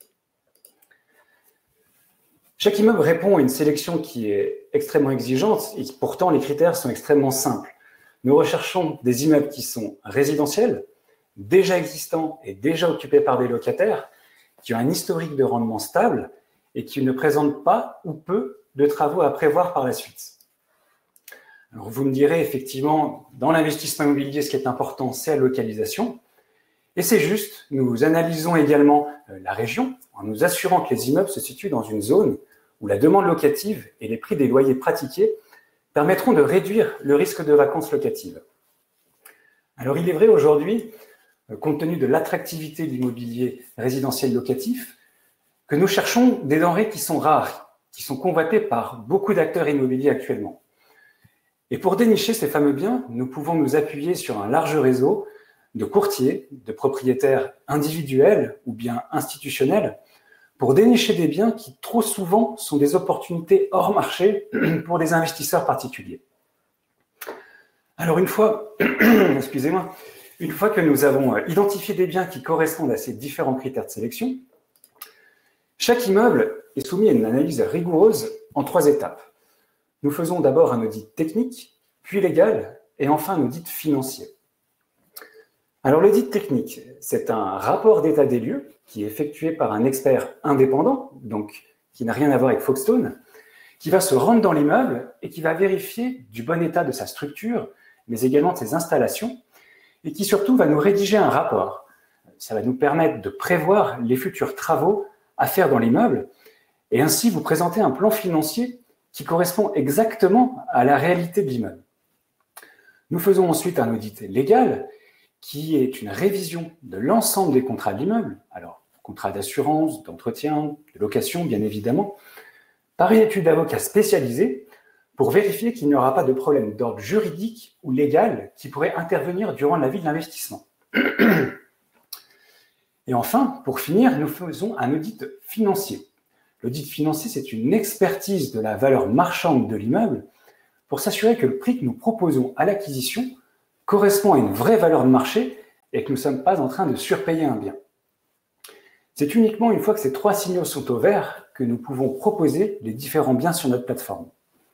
S2: Chaque immeuble répond à une sélection qui est extrêmement exigeante et pourtant les critères sont extrêmement simples. Nous recherchons des immeubles qui sont résidentiels, déjà existants et déjà occupés par des locataires, qui ont un historique de rendement stable et qui ne présentent pas ou peu de travaux à prévoir par la suite. Alors vous me direz effectivement, dans l'investissement immobilier, ce qui est important, c'est la localisation. Et c'est juste, nous analysons également la région en nous assurant que les immeubles se situent dans une zone où la demande locative et les prix des loyers pratiqués permettront de réduire le risque de vacances locatives. Alors il est vrai aujourd'hui, compte tenu de l'attractivité de l'immobilier résidentiel locatif, que nous cherchons des denrées qui sont rares, qui sont convoitées par beaucoup d'acteurs immobiliers actuellement. Et pour dénicher ces fameux biens, nous pouvons nous appuyer sur un large réseau de courtiers, de propriétaires individuels ou bien institutionnels, pour dénicher des biens qui trop souvent sont des opportunités hors marché pour des investisseurs particuliers. Alors une fois, excusez-moi, une fois que nous avons identifié des biens qui correspondent à ces différents critères de sélection, Chaque immeuble est soumis à une analyse rigoureuse en trois étapes. Nous faisons d'abord un audit technique, puis légal, et enfin un audit financier. Alors l'audit technique, c'est un rapport d'état des lieux qui est effectué par un expert indépendant, donc qui n'a rien à voir avec Foxtone, qui va se rendre dans l'immeuble et qui va vérifier du bon état de sa structure, mais également de ses installations, et qui surtout va nous rédiger un rapport. Ça va nous permettre de prévoir les futurs travaux à faire dans l'immeuble et ainsi vous présenter un plan financier qui correspond exactement à la réalité de l'immeuble. Nous faisons ensuite un audit légal qui est une révision de l'ensemble des contrats de l'immeuble, alors contrats d'assurance, d'entretien, de location bien évidemment, par une étude d'avocat spécialisée pour vérifier qu'il n'y aura pas de problème d'ordre juridique ou légal qui pourrait intervenir durant la vie de l'investissement. Et enfin, pour finir, nous faisons un audit financier. L'audit financier, c'est une expertise de la valeur marchande de l'immeuble pour s'assurer que le prix que nous proposons à l'acquisition correspond à une vraie valeur de marché et que nous ne sommes pas en train de surpayer un bien. C'est uniquement une fois que ces trois signaux sont au vert que nous pouvons proposer les différents biens sur notre plateforme.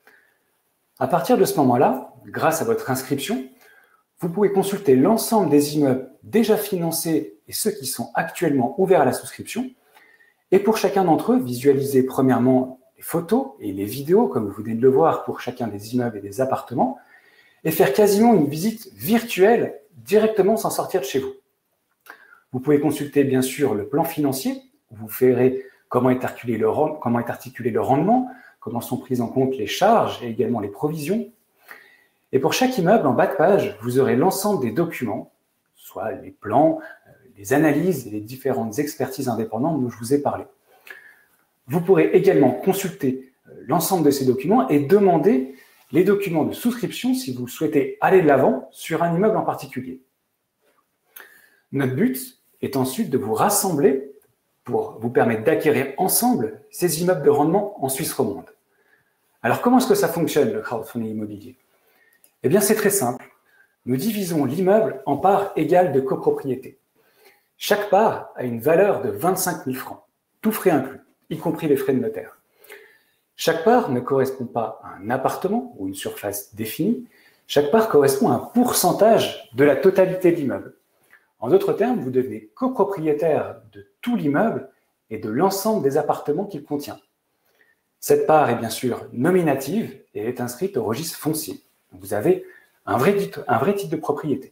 S2: À partir de ce moment-là, grâce à votre inscription, vous pouvez consulter l'ensemble des immeubles déjà financés et ceux qui sont actuellement ouverts à la souscription. Et pour chacun d'entre eux, visualiser premièrement les photos et les vidéos, comme vous venez de le voir pour chacun des immeubles et des appartements, et faire quasiment une visite virtuelle directement sans sortir de chez vous. Vous pouvez consulter bien sûr le plan financier, où vous verrez comment est articulé le, comment est articulé le rendement, comment sont prises en compte les charges et également les provisions. Et pour chaque immeuble, en bas de page, vous aurez l'ensemble des documents, soit les plans, les analyses et les différentes expertises indépendantes dont je vous ai parlé. Vous pourrez également consulter l'ensemble de ces documents et demander les documents de souscription si vous souhaitez aller de l'avant sur un immeuble en particulier. Notre but est ensuite de vous rassembler pour vous permettre d'acquérir ensemble ces immeubles de rendement en Suisse romande. Alors comment est-ce que ça fonctionne le crowdfunding immobilier? Eh bien c'est très simple. Nous divisons l'immeuble en parts égales de copropriété. Chaque part a une valeur de vingt-cinq mille francs, tout frais inclus, y compris les frais de notaire. Chaque part ne correspond pas à un appartement ou une surface définie. Chaque part correspond à un pourcentage de la totalité de l'immeuble. En d'autres termes, vous devenez copropriétaire de tout l'immeuble et de l'ensemble des appartements qu'il contient. Cette part est bien sûr nominative et est inscrite au registre foncier. Vous avez un vrai titre, un vrai titre de propriété.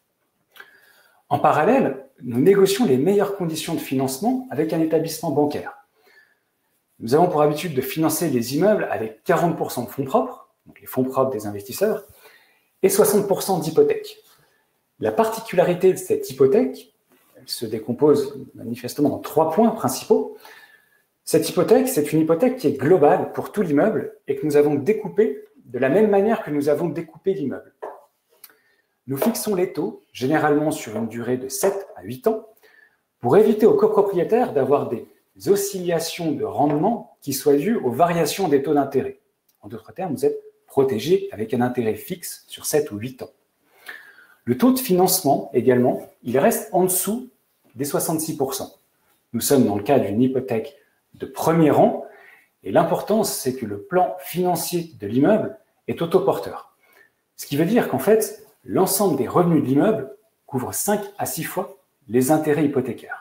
S2: En parallèle, nous négocions les meilleures conditions de financement avec un établissement bancaire. Nous avons pour habitude de financer les immeubles avec quarante pour cent de fonds propres, donc les fonds propres des investisseurs, et soixante pour cent d'hypothèques. La particularité de cette hypothèque, elle se décompose manifestement en trois points principaux. Cette hypothèque, c'est une hypothèque qui est globale pour tout l'immeuble et que nous avons découpée de la même manière que nous avons découpé l'immeuble. Nous fixons les taux, généralement sur une durée de sept à huit ans, pour éviter aux copropriétaires d'avoir des oscillations de rendement qui soient dues aux variations des taux d'intérêt. En d'autres termes, vous êtes protégé avec un intérêt fixe sur sept ou huit ans. Le taux de financement, également, il reste en dessous des soixante-six pour cent. Nous sommes dans le cas d'une hypothèque de premier rang, et l'important, c'est que le plan financier de l'immeuble est autoporteur. Ce qui veut dire qu'en fait, l'ensemble des revenus de l'immeuble couvre cinq à six fois les intérêts hypothécaires.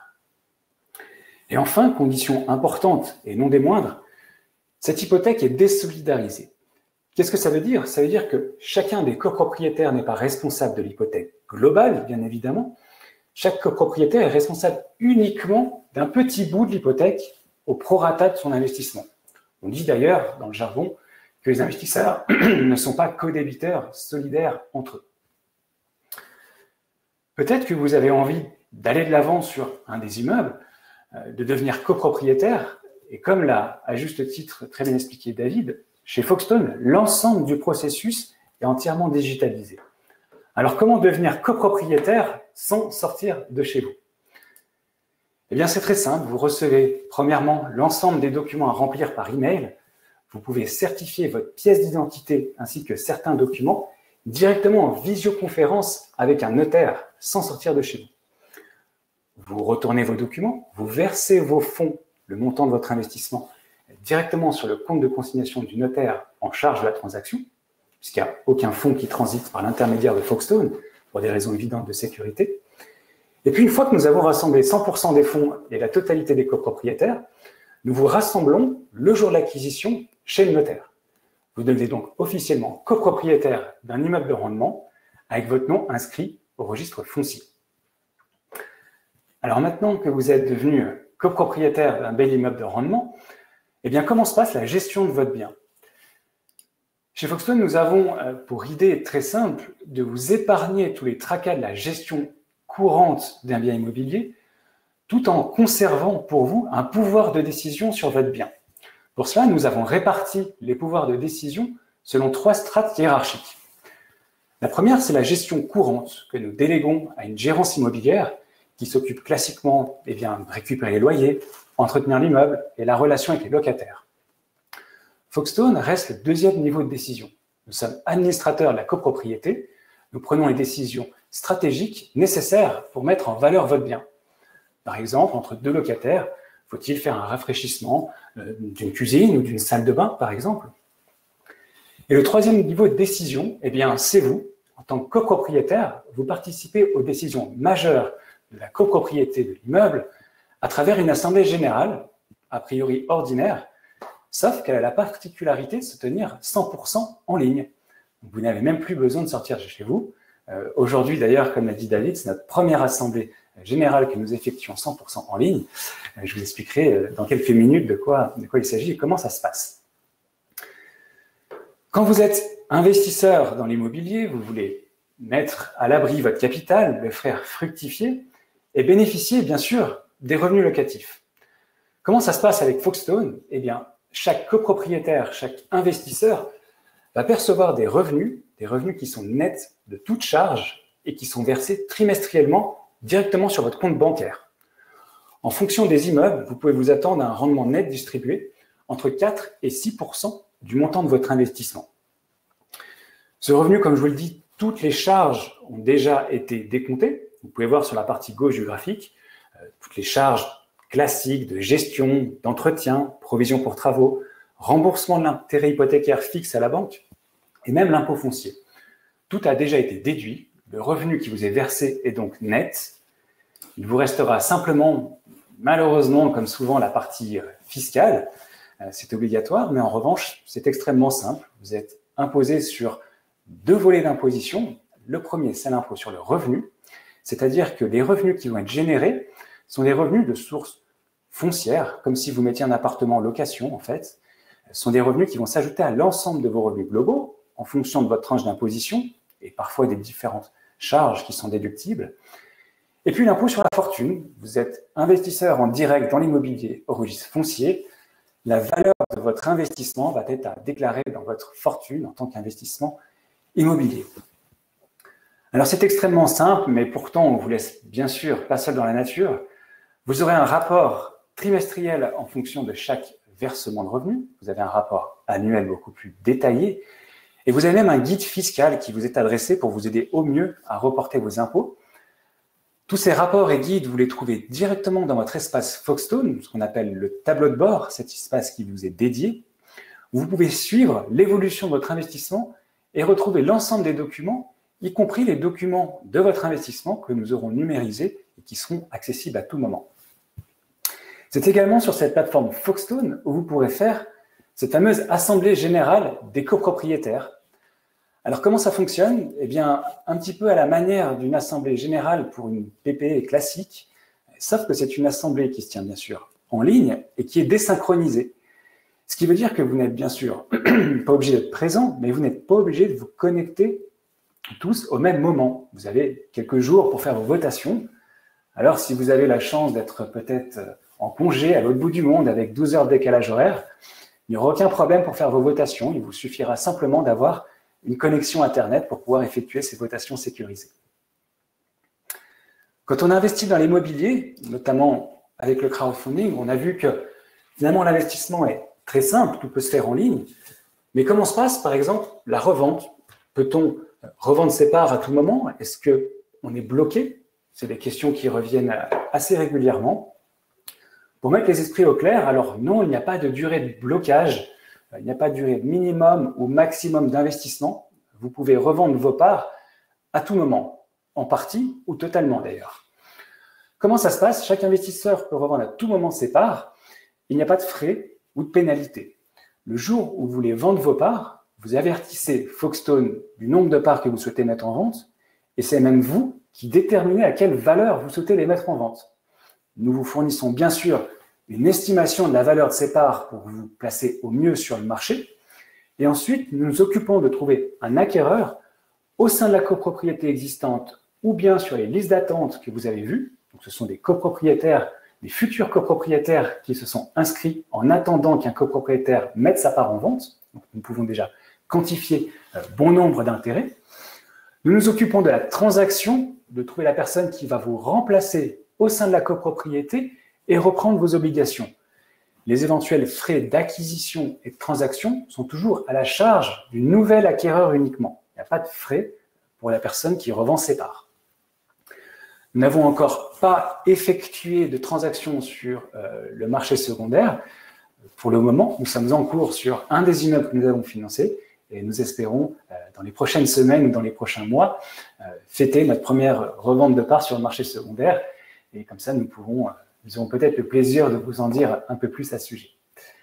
S2: Et enfin, condition importante et non des moindres, cette hypothèque est désolidarisée. Qu'est-ce que ça veut dire? Ça veut dire que chacun des copropriétaires n'est pas responsable de l'hypothèque globale, bien évidemment. Chaque copropriétaire est responsable uniquement d'un petit bout de l'hypothèque au prorata de son investissement. On dit d'ailleurs, dans le jargon, que les investisseurs ne sont pas co-débiteurs solidaires entre eux. Peut-être que vous avez envie d'aller de l'avant sur un des immeubles, de devenir copropriétaire, et comme l'a à juste titre très bien expliqué David, chez Foxtone, l'ensemble du processus est entièrement digitalisé. Alors comment devenir copropriétaire sans sortir de chez vous? Eh bien c'est très simple, vous recevez premièrement l'ensemble des documents à remplir par email, vous pouvez certifier votre pièce d'identité ainsi que certains documents directement en visioconférence avec un notaire sans sortir de chez vous. Vous retournez vos documents, vous versez vos fonds le montant de votre investissement directement sur le compte de consignation du notaire en charge de la transaction, puisqu'il n'y a aucun fonds qui transite par l'intermédiaire de Foxstone, pour des raisons évidentes de sécurité. Et puis, une fois que nous avons rassemblé cent pour cent des fonds et la totalité des copropriétaires, nous vous rassemblons le jour de l'acquisition chez le notaire. Vous devenez donc officiellement copropriétaire d'un immeuble de rendement avec votre nom inscrit au registre foncier. Alors maintenant que vous êtes devenu copropriétaire d'un bel immeuble de rendement, eh bien, comment se passe la gestion de votre bien? Chez Foxstone, nous avons pour idée très simple de vous épargner tous les tracas de la gestion courante d'un bien immobilier, tout en conservant pour vous un pouvoir de décision sur votre bien. Pour cela, nous avons réparti les pouvoirs de décision selon trois strates hiérarchiques. La première, c'est la gestion courante que nous déléguons à une gérance immobilière qui s'occupe classiquement eh bien, de récupérer les loyers, entretenir l'immeuble et la relation avec les locataires. Foxstone reste le deuxième niveau de décision. Nous sommes administrateurs de la copropriété, nous prenons les décisions stratégiques nécessaires pour mettre en valeur votre bien. Par exemple, entre deux locataires, faut-il faire un rafraîchissement euh, d'une cuisine ou d'une salle de bain, par exemple? Et le troisième niveau de décision, eh bien, c'est vous. En tant que copropriétaire, vous participez aux décisions majeures de la copropriété de l'immeuble à travers une assemblée générale, a priori ordinaire, sauf qu'elle a la particularité de se tenir cent pour cent en ligne. Vous n'avez même plus besoin de sortir de chez vous. Euh, Aujourd'hui, d'ailleurs, comme l'a dit David, c'est notre première assemblée générale que nous effectuons cent pour cent en ligne. Euh, je vous expliquerai dans quelques minutes de quoi, de quoi il s'agit et comment ça se passe. Quand vous êtes investisseur dans l'immobilier, vous voulez mettre à l'abri votre capital, le faire fructifier et bénéficier, bien sûr, des revenus locatifs. Comment ça se passe avec Foxstone? Eh bien, chaque copropriétaire, chaque investisseur va percevoir des revenus, des revenus qui sont nets de toute charge et qui sont versés trimestriellement directement sur votre compte bancaire. En fonction des immeubles, vous pouvez vous attendre à un rendement net distribué entre quatre et six pour cent du montant de votre investissement. Ce revenu, comme je vous le dis, toutes les charges ont déjà été décomptées. Vous pouvez voir sur la partie gauche du graphique euh, toutes les charges classiques de gestion, d'entretien, provision pour travaux, remboursement de l'intérêt hypothécaire fixe à la banque et même l'impôt foncier. Tout a déjà été déduit. Le revenu qui vous est versé est donc net. Il vous restera simplement, malheureusement, comme souvent, la partie fiscale. C'est obligatoire, mais en revanche, c'est extrêmement simple. Vous êtes imposé sur deux volets d'imposition. Le premier, c'est l'impôt sur le revenu, c'est-à-dire que les revenus qui vont être générés sont des revenus de source foncière, comme si vous mettiez un appartement en location, en fait. Ce sont des revenus qui vont s'ajouter à l'ensemble de vos revenus globaux, en fonction de votre tranche d'imposition, et parfois des différentes charges qui sont déductibles. Et puis l'impôt sur la fortune. Vous êtes investisseur en direct dans l'immobilier au registre foncier. La valeur de votre investissement va être à déclarer dans votre fortune en tant qu'investissement immobilier. Alors c'est extrêmement simple, mais pourtant on vous laisse bien sûr pas seul dans la nature. Vous aurez un rapport trimestriel en fonction de chaque versement de revenus. Vous avez un rapport annuel beaucoup plus détaillé. Et vous avez même un guide fiscal qui vous est adressé pour vous aider au mieux à reporter vos impôts. Tous ces rapports et guides, vous les trouvez directement dans votre espace Foxstone, ce qu'on appelle le tableau de bord, cet espace qui vous est dédié. Vous pouvez suivre l'évolution de votre investissement et retrouver l'ensemble des documents, y compris les documents de votre investissement que nous aurons numérisés et qui seront accessibles à tout moment. C'est également sur cette plateforme Foxstone où vous pourrez faire cette fameuse assemblée générale des copropriétaires. Alors, comment ça fonctionne? Eh bien, un petit peu à la manière d'une assemblée générale pour une P P E classique, sauf que c'est une assemblée qui se tient bien sûr en ligne et qui est désynchronisée. Ce qui veut dire que vous n'êtes bien sûr pas obligé d'être présent, mais vous n'êtes pas obligé de vous connecter tous au même moment. Vous avez quelques jours pour faire vos votations. Alors, si vous avez la chance d'être peut-être en congé à l'autre bout du monde avec douze heures de décalage horaire, il n'y aura aucun problème pour faire vos votations. Il vous suffira simplement d'avoir une connexion Internet pour pouvoir effectuer ces votations sécurisées. Quand on investit dans l'immobilier, notamment avec le crowdfunding, on a vu que finalement l'investissement est très simple, tout peut se faire en ligne. Mais comment se passe, par exemple, la revente? Peut-on revendre ses parts à tout moment? Est-ce qu'on est bloqué? C'est des questions qui reviennent assez régulièrement. Pour mettre les esprits au clair, alors non, il n'y a pas de durée de blocage, il n'y a pas de durée minimum ou maximum d'investissement. Vous pouvez revendre vos parts à tout moment, en partie ou totalement d'ailleurs. Comment ça se passe? Chaque investisseur peut revendre à tout moment ses parts. Il n'y a pas de frais ou de pénalité. Le jour où vous voulez vendre vos parts, vous avertissez Foxstone du nombre de parts que vous souhaitez mettre en vente et c'est même vous qui déterminez à quelle valeur vous souhaitez les mettre en vente. Nous vous fournissons bien sûr une estimation de la valeur de ces parts pour vous placer au mieux sur le marché. Et ensuite, nous nous occupons de trouver un acquéreur au sein de la copropriété existante ou bien sur les listes d'attente que vous avez vues. Donc, ce sont des copropriétaires, des futurs copropriétaires qui se sont inscrits en attendant qu'un copropriétaire mette sa part en vente. Donc, nous pouvons déjà quantifier euh, bon nombre d'intérêts. Nous nous occupons de la transaction, de trouver la personne qui va vous remplacer au sein de la copropriété et reprendre vos obligations. Les éventuels frais d'acquisition et de transaction sont toujours à la charge du nouvel acquéreur uniquement. Il n'y a pas de frais pour la personne qui revend ses parts. Nous n'avons encore pas effectué de transactions sur euh, le marché secondaire. Pour le moment, nous sommes en cours sur un des immeubles que nous avons financés et nous espérons, euh, dans les prochaines semaines ou dans les prochains mois, euh, fêter notre première revente de parts sur le marché secondaire. Et comme ça, nous pourrons... Euh, Nous aurons peut-être le plaisir de vous en dire un peu plus à ce sujet.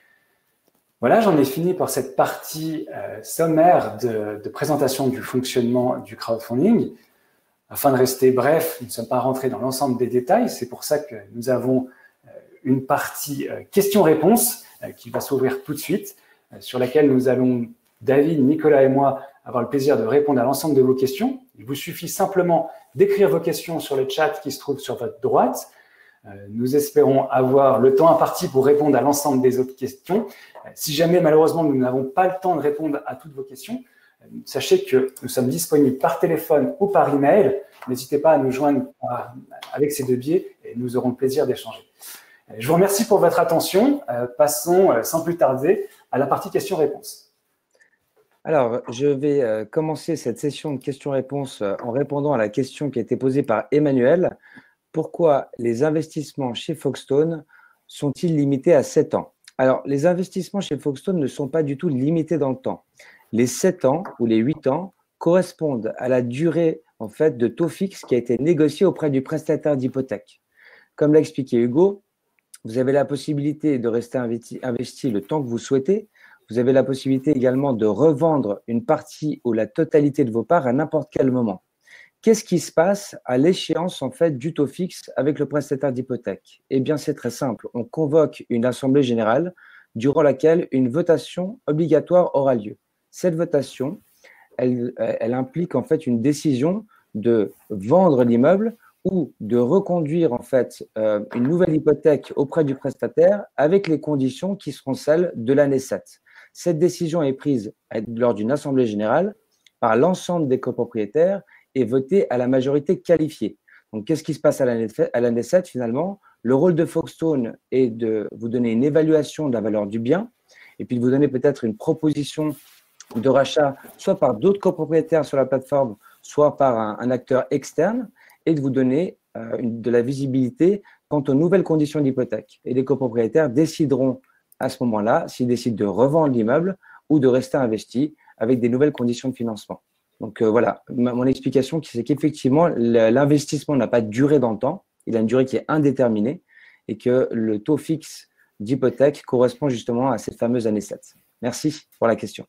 S2: Voilà, j'en ai fini pour cette partie euh, sommaire de, de présentation du fonctionnement du crowdfunding. Afin de rester bref, nous ne sommes pas rentrés dans l'ensemble des détails. C'est pour ça que nous avons euh, une partie euh, questions-réponses euh, qui va s'ouvrir tout de suite, euh, sur laquelle nous allons, David, Nicolas et moi, avoir le plaisir de répondre à l'ensemble de vos questions. Il vous suffit simplement d'écrire vos questions sur le chat qui se trouve sur votre droite. Nous espérons avoir le temps imparti pour répondre à l'ensemble des autres questions. Si jamais, malheureusement, nous n'avons pas le temps de répondre à toutes vos questions, sachez que nous sommes disponibles par téléphone ou par email. N'hésitez pas à nous joindre avec ces deux biais et nous aurons le plaisir d'échanger. Je vous remercie pour votre attention. Passons sans plus tarder à la partie questions-réponses.
S1: Alors, je vais commencer cette session de questions-réponses en répondant à la question qui a été posée par Emmanuel. Pourquoi les investissements chez Foxstone sont-ils limités à sept ans? Alors, les investissements chez Foxstone ne sont pas du tout limités dans le temps. Les sept ans ou les huit ans correspondent à la durée en fait, de taux fixe qui a été négocié auprès du prestataire d'hypothèque. Comme l'a expliqué Hugo, vous avez la possibilité de rester investi, investi le temps que vous souhaitez. Vous avez la possibilité également de revendre une partie ou la totalité de vos parts à n'importe quel moment. Qu'est-ce qui se passe à l'échéance en fait, du taux fixe avec le prestataire d'hypothèque? Eh bien, c'est très simple. On convoque une assemblée générale durant laquelle une votation obligatoire aura lieu. Cette votation, elle, elle implique en fait une décision de vendre l'immeuble ou de reconduire en fait euh, une nouvelle hypothèque auprès du prestataire avec les conditions qui seront celles de l'année sept. Cette décision est prise lors d'une assemblée générale par l'ensemble des copropriétaires et voté à la majorité qualifiée. Donc, qu'est-ce qui se passe à l'année sept finalement? Le rôle de Foxstone est de vous donner une évaluation de la valeur du bien et puis de vous donner peut-être une proposition de rachat, soit par d'autres copropriétaires sur la plateforme, soit par un, un acteur externe, et de vous donner euh, une, de la visibilité quant aux nouvelles conditions d'hypothèque. Et les copropriétaires décideront à ce moment-là s'ils décident de revendre l'immeuble ou de rester investis avec des nouvelles conditions de financement. Donc euh, voilà, ma, mon explication, c'est qu'effectivement, l'investissement n'a pas de durée dans le temps, il a une durée qui est indéterminée et que le taux fixe d'hypothèque correspond justement à cette fameuse année sept. Merci pour la question.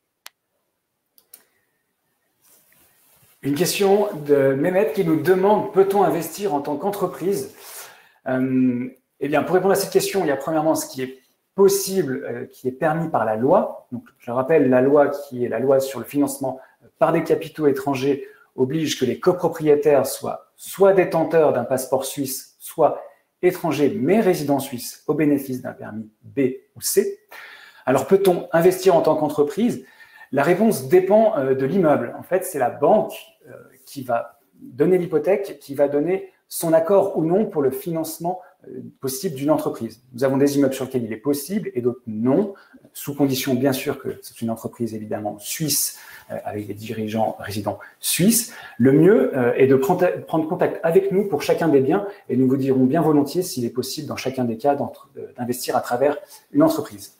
S2: Une question de Mehmet qui nous demande, peut-on investir en tant qu'entreprise? euh, Eh bien, pour répondre à cette question, il y a premièrement ce qui est possible, euh, qui est permis par la loi. Donc, je rappelle, la loi qui est la loi sur le financement par des capitaux étrangers oblige que les copropriétaires soient soit détenteurs d'un passeport suisse, soit étrangers mais résidents suisses au bénéfice d'un permis B ou C. Alors, peut-on investir en tant qu'entreprise? La réponse dépend euh, de l'immeuble. En fait, c'est la banque euh, qui va donner l'hypothèque, qui va donner son accord ou non pour le financement possible d'une entreprise. Nous avons des immeubles sur lesquels il est possible et d'autres non, sous condition bien sûr que c'est une entreprise évidemment suisse euh, avec des dirigeants résidents suisses. Le mieux euh, est de prendre, prendre contact avec nous pour chacun des biens et nous vous dirons bien volontiers s'il est possible dans chacun des cas d'investir à travers une entreprise.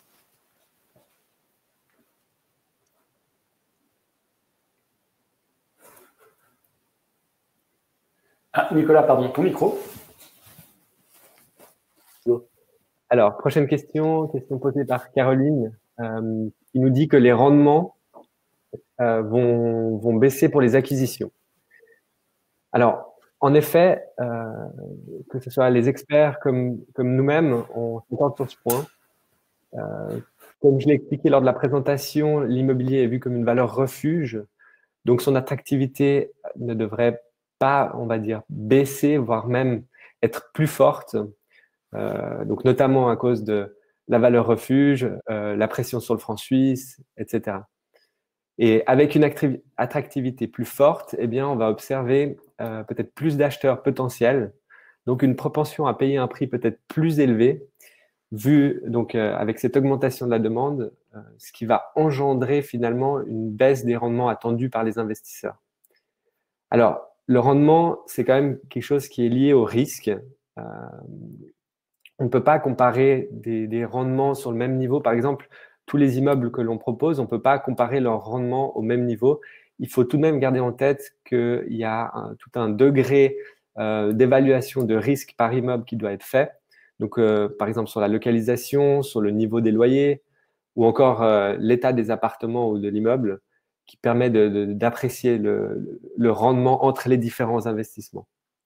S2: Ah, Nicolas, pardon, ton micro.
S3: Alors, prochaine question, question posée par Caroline. Euh, il nous dit que les rendements euh, vont, vont baisser pour les acquisitions. Alors, en effet, euh, que ce soit les experts comme, comme nous-mêmes, on s'entend sur ce point. Euh, comme je l'ai expliqué lors de la présentation, l'immobilier est vu comme une valeur refuge, donc son attractivité ne devrait pas, on va dire, baisser, voire même être plus forte. Euh, donc notamment à cause de la valeur refuge, euh, la pression sur le franc suisse, et cetera. Et avec une attractivité plus forte, eh bien, on va observer euh, peut-être plus d'acheteurs potentiels, donc une propension à payer un prix peut-être plus élevé, vu donc euh, avec cette augmentation de la demande, euh, ce qui va engendrer finalement une baisse des rendements attendus par les investisseurs. Alors, le rendement, c'est quand même quelque chose qui est lié au risque. Euh, On ne peut pas comparer des, des rendements sur le même niveau. Par exemple, tous les immeubles que l'on propose, on ne peut pas comparer leur rendement au même niveau. Il faut tout de même garder en tête qu'il y a un, tout un degré euh, d'évaluation de risque par immeuble qui doit être fait. Donc, euh, par exemple, sur la localisation, sur le niveau des loyers ou encore euh, l'état des appartements ou de l'immeuble qui permet d'apprécier le, le rendement entre les différents investissements.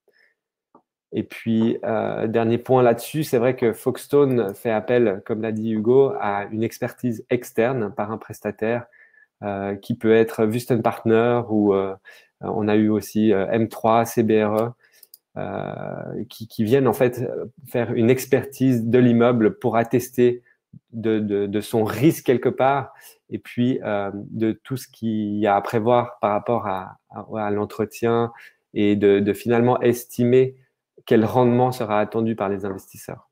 S3: Et puis, euh, dernier point là-dessus, c'est vrai que Foxstone fait appel, comme l'a dit Hugo, à une expertise externe par un prestataire euh, qui peut être Wüsten Partner ou euh, on a eu aussi euh, M trois, C B R E, euh, qui, qui viennent en fait faire une expertise de l'immeuble pour attester de, de, de son risque quelque part et puis euh, de tout ce qu'il y a à prévoir par rapport à, à, à l'entretien et de, de finalement estimer quel rendement sera attendu par les investisseurs.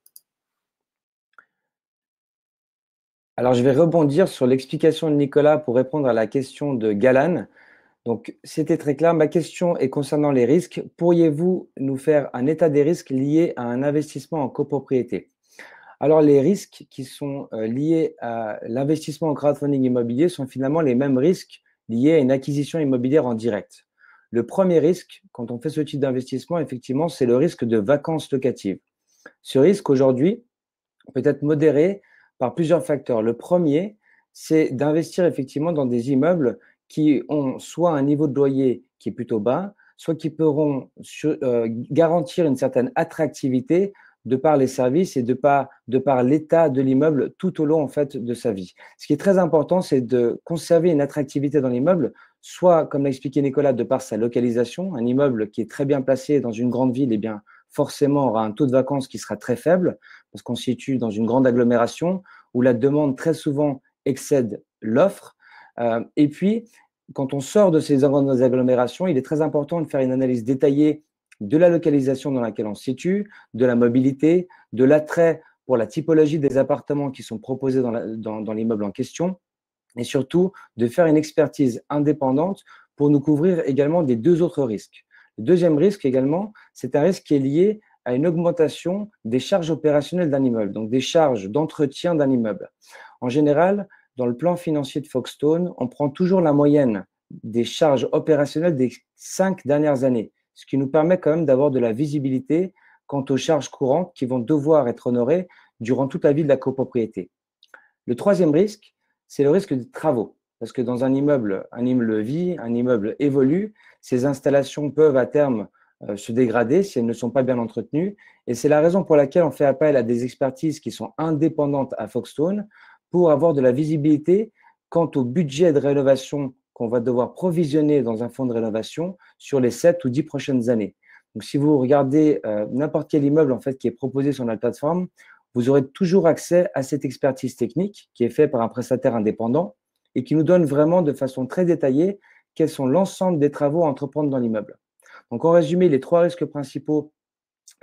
S1: Alors, je vais rebondir sur l'explication de Nicolas pour répondre à la question de Galan. Donc, c'était très clair. Ma question est concernant les risques. Pourriez-vous nous faire un état des risques liés à un investissement en copropriété? Alors, les risques qui sont liés à l'investissement en crowdfunding immobilier sont finalement les mêmes risques liés à une acquisition immobilière en direct. Le premier risque, quand on fait ce type d'investissement, effectivement, c'est le risque de vacances locatives. Ce risque, aujourd'hui, peut être modéré par plusieurs facteurs. Le premier, c'est d'investir effectivement dans des immeubles qui ont soit un niveau de loyer qui est plutôt bas, soit qui pourront euh, garantir une certaine attractivité de par les services et de par, de par l'état de l'immeuble tout au long en fait, de sa vie. Ce qui est très important, c'est de conserver une attractivité dans l'immeuble, soit, comme l'a expliqué Nicolas, de par sa localisation. Un immeuble qui est très bien placé dans une grande ville, eh bien, forcément aura un taux de vacances qui sera très faible, parce qu'on se situe dans une grande agglomération où la demande très souvent excède l'offre. Euh, et puis, quand on sort de ces grandes agglomérations, il est très important de faire une analyse détaillée de la localisation dans laquelle on se situe, de la mobilité, de l'attrait pour la typologie des appartements qui sont proposés dans, la, dans, dans l'immeuble en question, et surtout de faire une expertise indépendante pour nous couvrir également des deux autres risques. Le deuxième risque également, c'est un risque qui est lié à une augmentation des charges opérationnelles d'un immeuble, donc des charges d'entretien d'un immeuble. En général, dans le plan financier de Foxstone, on prend toujours la moyenne des charges opérationnelles des cinq dernières années, ce qui nous permet quand même d'avoir de la visibilité quant aux charges courantes qui vont devoir être honorées durant toute la vie de la copropriété. Le troisième risque, c'est le risque des travaux. Parce que dans un immeuble, un immeuble vit, un immeuble évolue, ces installations peuvent à terme euh, se dégrader si elles ne sont pas bien entretenues. Et c'est la raison pour laquelle on fait appel à des expertises qui sont indépendantes à Foxstone pour avoir de la visibilité quant au budget de rénovation qu'on va devoir provisionner dans un fonds de rénovation sur les sept ou dix prochaines années. Donc, si vous regardez euh, n'importe quel immeuble en fait, qui est proposé sur notre plateforme, vous aurez toujours accès à cette expertise technique qui est faite par un prestataire indépendant et qui nous donne vraiment de façon très détaillée quels sont l'ensemble des travaux à entreprendre dans l'immeuble. Donc, en résumé, les trois risques principaux,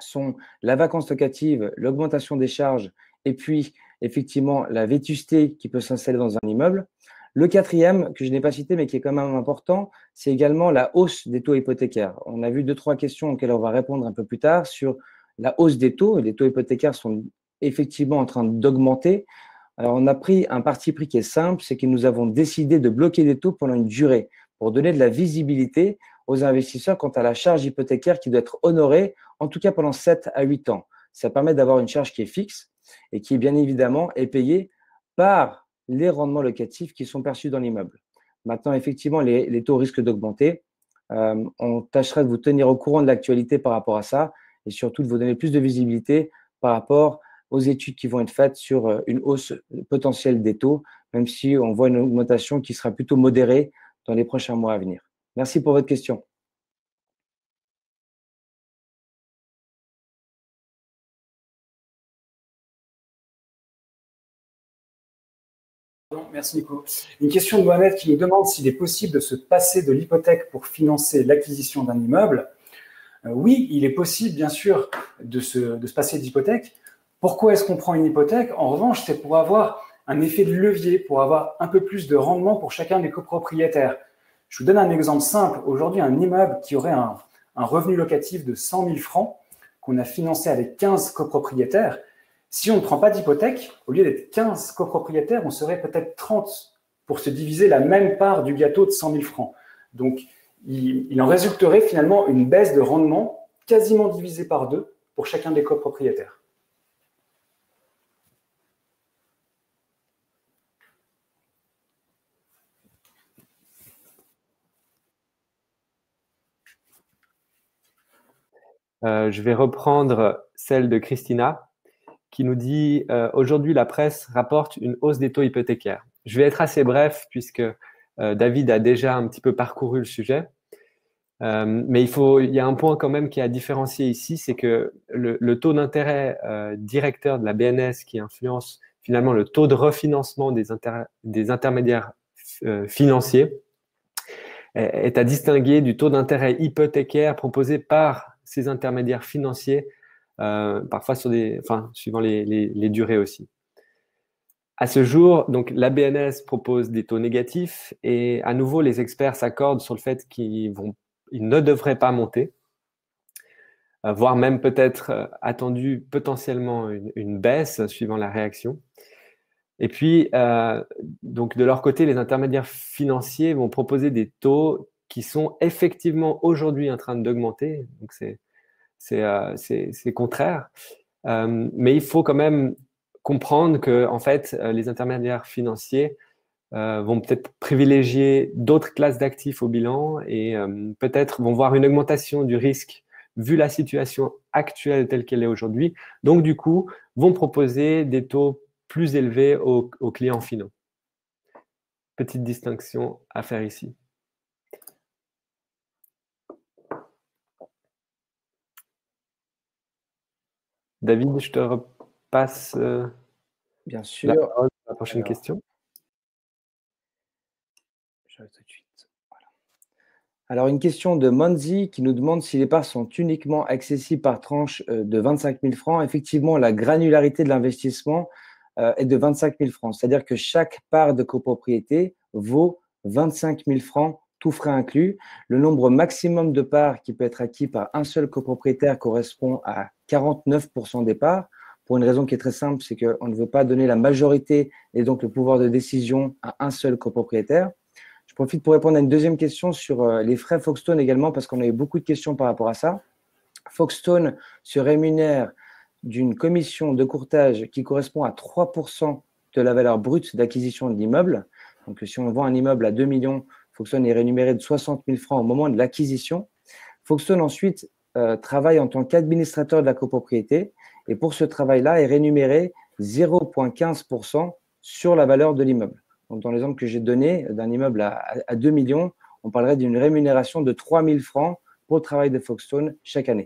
S1: sont la vacance locative, l'augmentation des charges et puis effectivement la vétusté qui peut s'installer dans un immeuble. Le quatrième, que je n'ai pas cité mais qui est quand même important, c'est également la hausse des taux hypothécaires. On a vu deux, trois questions auxquelles on va répondre un peu plus tard sur la hausse des taux. Les taux hypothécaires sont effectivement en train d'augmenter. Alors, on a pris un parti pris qui est simple, c'est que nous avons décidé de bloquer des taux pendant une durée pour donner de la visibilité aux investisseurs quant à la charge hypothécaire qui doit être honorée, en tout cas pendant sept à huit ans. Ça permet d'avoir une charge qui est fixe et qui, bien évidemment, est payée par les rendements locatifs qui sont perçus dans l'immeuble. Maintenant, effectivement, les, les taux risquent d'augmenter. Euh, on tâchera de vous tenir au courant de l'actualité par rapport à ça et surtout de vous donner plus de visibilité par rapport aux études qui vont être faites sur une hausse potentielle des taux, même si on voit une augmentation qui sera plutôt modérée dans les prochains mois à venir. Merci pour votre question.
S2: Merci Nico. Une question de Mohamed qui nous demande s'il est possible de se passer de l'hypothèque pour financer l'acquisition d'un immeuble. Euh, oui, il est possible bien sûr de se, de se passer d'hypothèque. Pourquoi est-ce qu'on prend une hypothèque? En revanche, c'est pour avoir un effet de levier, pour avoir un peu plus de rendement pour chacun des copropriétaires. Je vous donne un exemple simple. Aujourd'hui, un immeuble qui aurait un, un revenu locatif de cent mille francs qu'on a financé avec quinze copropriétaires, si on ne prend pas d'hypothèque, au lieu d'être quinze copropriétaires, on serait peut-être trente pour se diviser la même part du gâteau de cent mille francs. Donc, il, il en résulterait finalement une baisse de rendement quasiment divisée par deux pour chacun des copropriétaires.
S3: Euh, je vais reprendre celle de Christina qui nous dit euh, « Aujourd'hui, la presse rapporte une hausse des taux hypothécaires ». Je vais être assez bref puisque euh, David a déjà un petit peu parcouru le sujet. Euh, mais il, faut, il y a un point quand même qui est à différencier ici, c'est que le, le taux d'intérêt euh, directeur de la B N S qui influence finalement le taux de refinancement des, inter, des intermédiaires euh, financiers est, est à distinguer du taux d'intérêt hypothécaire proposé par ces intermédiaires financiers, euh, parfois sur des, enfin, suivant les, les, les durées aussi. À ce jour, donc, la B N S propose des taux négatifs et à nouveau, les experts s'accordent sur le fait qu'ils vont ils ne devraient pas monter, euh, voire même peut-être euh, attendu potentiellement une, une baisse suivant la réaction. Et puis, euh, donc de leur côté, les intermédiaires financiers vont proposer des taux qui sont effectivement aujourd'hui en train d'augmenter. Donc, c'est c'est euh, c'est contraire. Euh, mais il faut quand même comprendre que, en fait, les intermédiaires financiers Euh, vont peut-être privilégier d'autres classes d'actifs au bilan et euh, peut-être vont voir une augmentation du risque vu la situation actuelle telle qu'elle est aujourd'hui. Donc, du coup, vont proposer des taux plus élevés aux, aux clients finaux. Petite distinction à faire ici. David, je te repasse euh,
S1: Bien sûr.
S3: la parole pour la prochaine
S1: Alors,
S3: question.
S1: J'arrive tout de suite. Voilà. Alors, une question de Monzi qui nous demande si les parts sont uniquement accessibles par tranche de vingt-cinq mille francs. Effectivement, la granularité de l'investissement est de vingt-cinq mille francs. C'est-à-dire que chaque part de copropriété vaut vingt-cinq mille francs, tout frais inclus. Le nombre maximum de parts qui peut être acquis par un seul copropriétaire correspond à quarante-neuf pour cent des parts. Pour une raison qui est très simple, c'est qu'on ne veut pas donner la majorité et donc le pouvoir de décision à un seul copropriétaire. Je profite pour répondre à une deuxième question sur les frais Foxstone également, parce qu'on a eu beaucoup de questions par rapport à ça. Foxstone se rémunère d'une commission de courtage qui correspond à trois pour cent de la valeur brute d'acquisition de l'immeuble. Donc, si on vend un immeuble à deux millions, Foxstone est rémunéré de soixante mille francs au moment de l'acquisition. Foxstone ensuite euh, travaille en tant qu'administrateur de la copropriété et pour ce travail-là est rémunéré zéro virgule quinze pour cent sur la valeur de l'immeuble. Donc, dans l'exemple que j'ai donné d'un immeuble à, à deux millions, on parlerait d'une rémunération de trois mille francs pour le travail de Foxstone chaque année.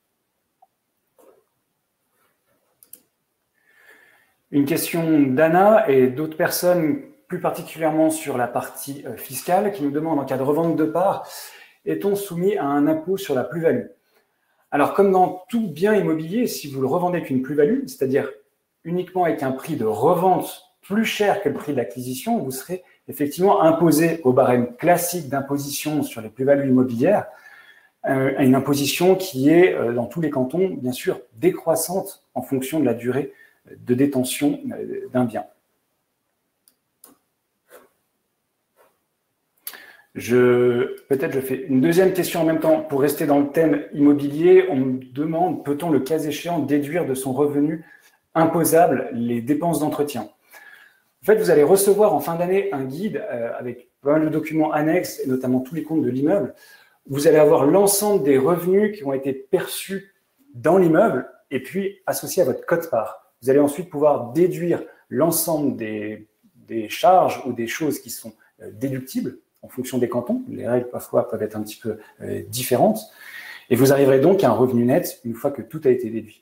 S2: Une question d'Anna et d'autres personnes, plus particulièrement sur la partie fiscale, qui nous demandent en cas de revente de parts, est-on soumis à un impôt sur la plus-value? Alors, comme dans tout bien immobilier, si vous le revendez avec une plus-value, c'est-à-dire uniquement avec un prix de revente plus cher que le prix d'acquisition, vous serez effectivement imposé au barème classique d'imposition sur les plus-values immobilières, euh, une imposition qui est, euh, dans tous les cantons, bien sûr, décroissante en fonction de la durée de détention euh, d'un bien. Je, peut-être je fais une deuxième question en même temps. Pour rester dans le thème immobilier, on me demande, peut-on le cas échéant déduire de son revenu imposable les dépenses d'entretien? En fait, vous allez recevoir en fin d'année un guide euh, avec pas mal de documents annexes, et notamment tous les comptes de l'immeuble. Vous allez avoir l'ensemble des revenus qui ont été perçus dans l'immeuble et puis associés à votre quote-part. Vous allez ensuite pouvoir déduire l'ensemble des, des charges ou des choses qui sont euh, déductibles en fonction des cantons. Les règles parfois peuvent être un petit peu euh, différentes. Et vous arriverez donc à un revenu net une fois que tout a été déduit.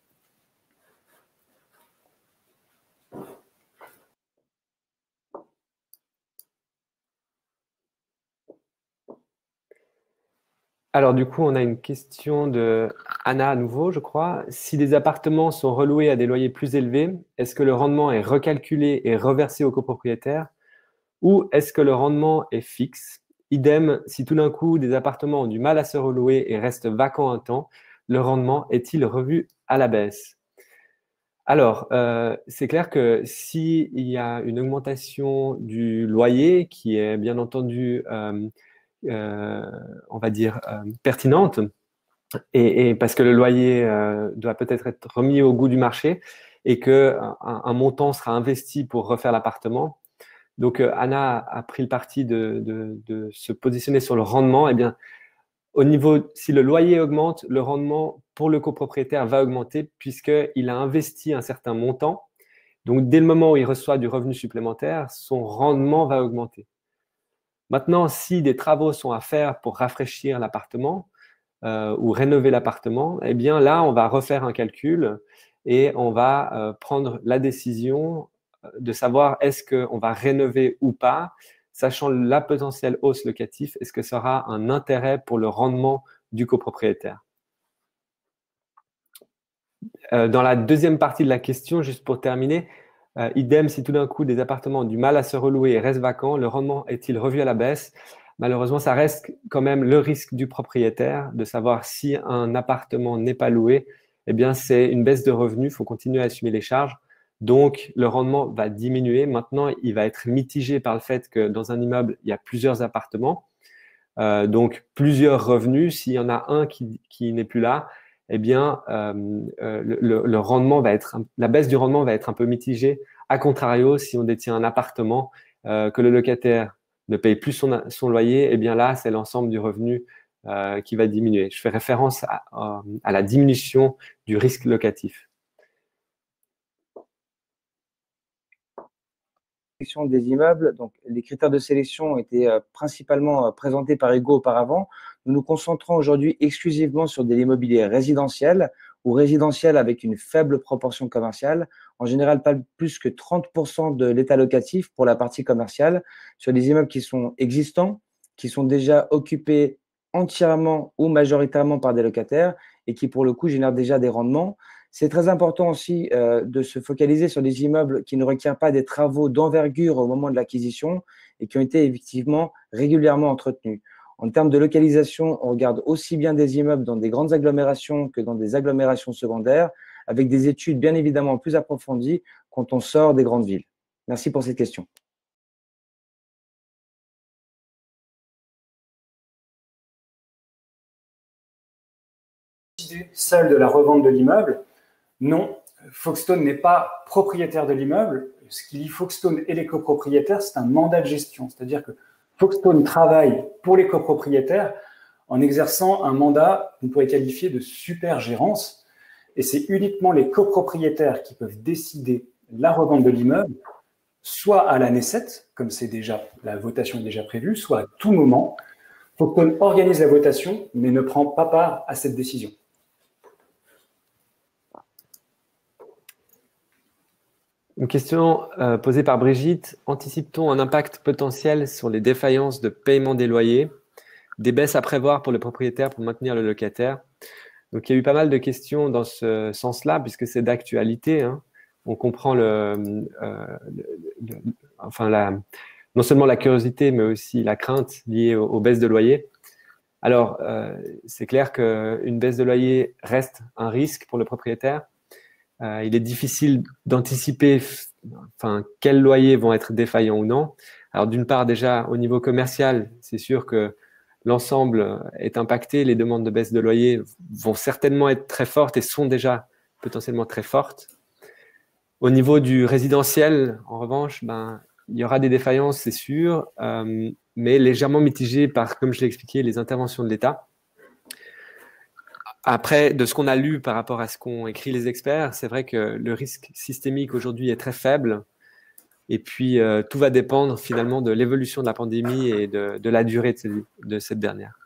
S3: Alors, du coup, on a une question de Anna à nouveau, je crois. Si des appartements sont reloués à des loyers plus élevés, est-ce que le rendement est recalculé et reversé aux copropriétaires ou est-ce que le rendement est fixe? Idem, si tout d'un coup, des appartements ont du mal à se relouer et restent vacants un temps, le rendement est-il revu à la baisse? Alors, euh, c'est clair que s'il y a une augmentation du loyer qui est bien entendu euh, Euh, on va dire, euh, pertinente, et, et parce que le loyer euh, doit peut-être être remis au goût du marché et qu'un un montant sera investi pour refaire l'appartement. Donc, euh, Anna a, a pris le parti de, de, de se positionner sur le rendement. Eh bien, au niveau, si le loyer augmente, le rendement pour le copropriétaire va augmenter puisqu'il a investi un certain montant. Donc, dès le moment où il reçoit du revenu supplémentaire, son rendement va augmenter. Maintenant, si des travaux sont à faire pour rafraîchir l'appartement euh, ou rénover l'appartement, eh bien là, on va refaire un calcul et on va euh, prendre la décision de savoir est-ce qu'on va rénover ou pas, sachant la potentielle hausse locative, est-ce que ça aura un intérêt pour le rendement du copropriétaire. Euh, dans la deuxième partie de la question, juste pour terminer, Euh, idem, si tout d'un coup des appartements ont du mal à se relouer et restent vacants, le rendement est-il revu à la baisse? Malheureusement, ça reste quand même le risque du propriétaire de savoir si un appartement n'est pas loué. Eh bien, c'est une baisse de revenus, il faut continuer à assumer les charges. Donc, le rendement va diminuer. Maintenant, il va être mitigé par le fait que dans un immeuble, il y a plusieurs appartements. Euh, donc, plusieurs revenus. S'il y en a un qui, qui n'est plus là, eh bien, euh, euh, le, le rendement va être, la baisse du rendement va être un peu mitigée. A contrario, si on détient un appartement, euh, que le locataire ne paye plus son, son loyer, eh bien là, c'est l'ensemble du revenu euh, qui va diminuer. Je fais référence à, à, à la diminution du risque locatif.
S1: Des immeubles, donc les critères de sélection ont été euh, principalement euh, présentés par Hugo auparavant. Nous nous concentrons aujourd'hui exclusivement sur de l'immobilier résidentiel ou résidentiel avec une faible proportion commerciale, en général pas plus que trente pour cent de l'état locatif pour la partie commerciale, sur des immeubles qui sont existants, qui sont déjà occupés entièrement ou majoritairement par des locataires et qui pour le coup génèrent déjà des rendements. C'est très important aussi euh, de se focaliser sur des immeubles qui ne requièrent pas des travaux d'envergure au moment de l'acquisition et qui ont été effectivement régulièrement entretenus. En termes de localisation, on regarde aussi bien des immeubles dans des grandes agglomérations que dans des agglomérations secondaires, avec des études bien évidemment plus approfondies quand on sort des grandes villes. Merci pour cette question.
S2: Celle de la revente de l'immeuble. Non, Folkestone n'est pas propriétaire de l'immeuble. Ce qui lie Folkestone et les copropriétaires, c'est un mandat de gestion. C'est-à-dire que Folkestone travaille pour les copropriétaires en exerçant un mandat qu'on pourrait qualifier de supergérance. Et c'est uniquement les copropriétaires qui peuvent décider la revente de l'immeuble, soit à la naissette, comme c'est déjà, la votation est déjà prévue, soit à tout moment. Folkestone organise la votation, mais ne prend pas part à cette décision.
S3: Une question euh, posée par Brigitte. Anticipe-t-on un impact potentiel sur les défaillances de paiement des loyers, des baisses à prévoir pour le propriétaire pour maintenir le locataire? Donc, il y a eu pas mal de questions dans ce sens-là, puisque c'est d'actualité. Hein. On comprend le, euh, le, le, enfin la, non seulement la curiosité, mais aussi la crainte liée aux, aux baisses de loyer. Alors, euh, c'est clair qu'une baisse de loyer reste un risque pour le propriétaire. Euh, il est difficile d'anticiper enfin, quels loyers vont être défaillants ou non. Alors, d'une part, déjà, au niveau commercial, c'est sûr que l'ensemble est impacté. Les demandes de baisse de loyer vont certainement être très fortes et sont déjà potentiellement très fortes. Au niveau du résidentiel, en revanche, ben, il y aura des défaillances, c'est sûr, euh, mais légèrement mitigées par, comme je l'ai expliqué, les interventions de l'État. Après, de ce qu'on a lu par rapport à ce qu'ont écrit les experts, c'est vrai que le risque systémique aujourd'hui est très faible. Et puis, euh, tout va dépendre finalement de l'évolution de la pandémie et de, de la durée de, ce, de cette dernière.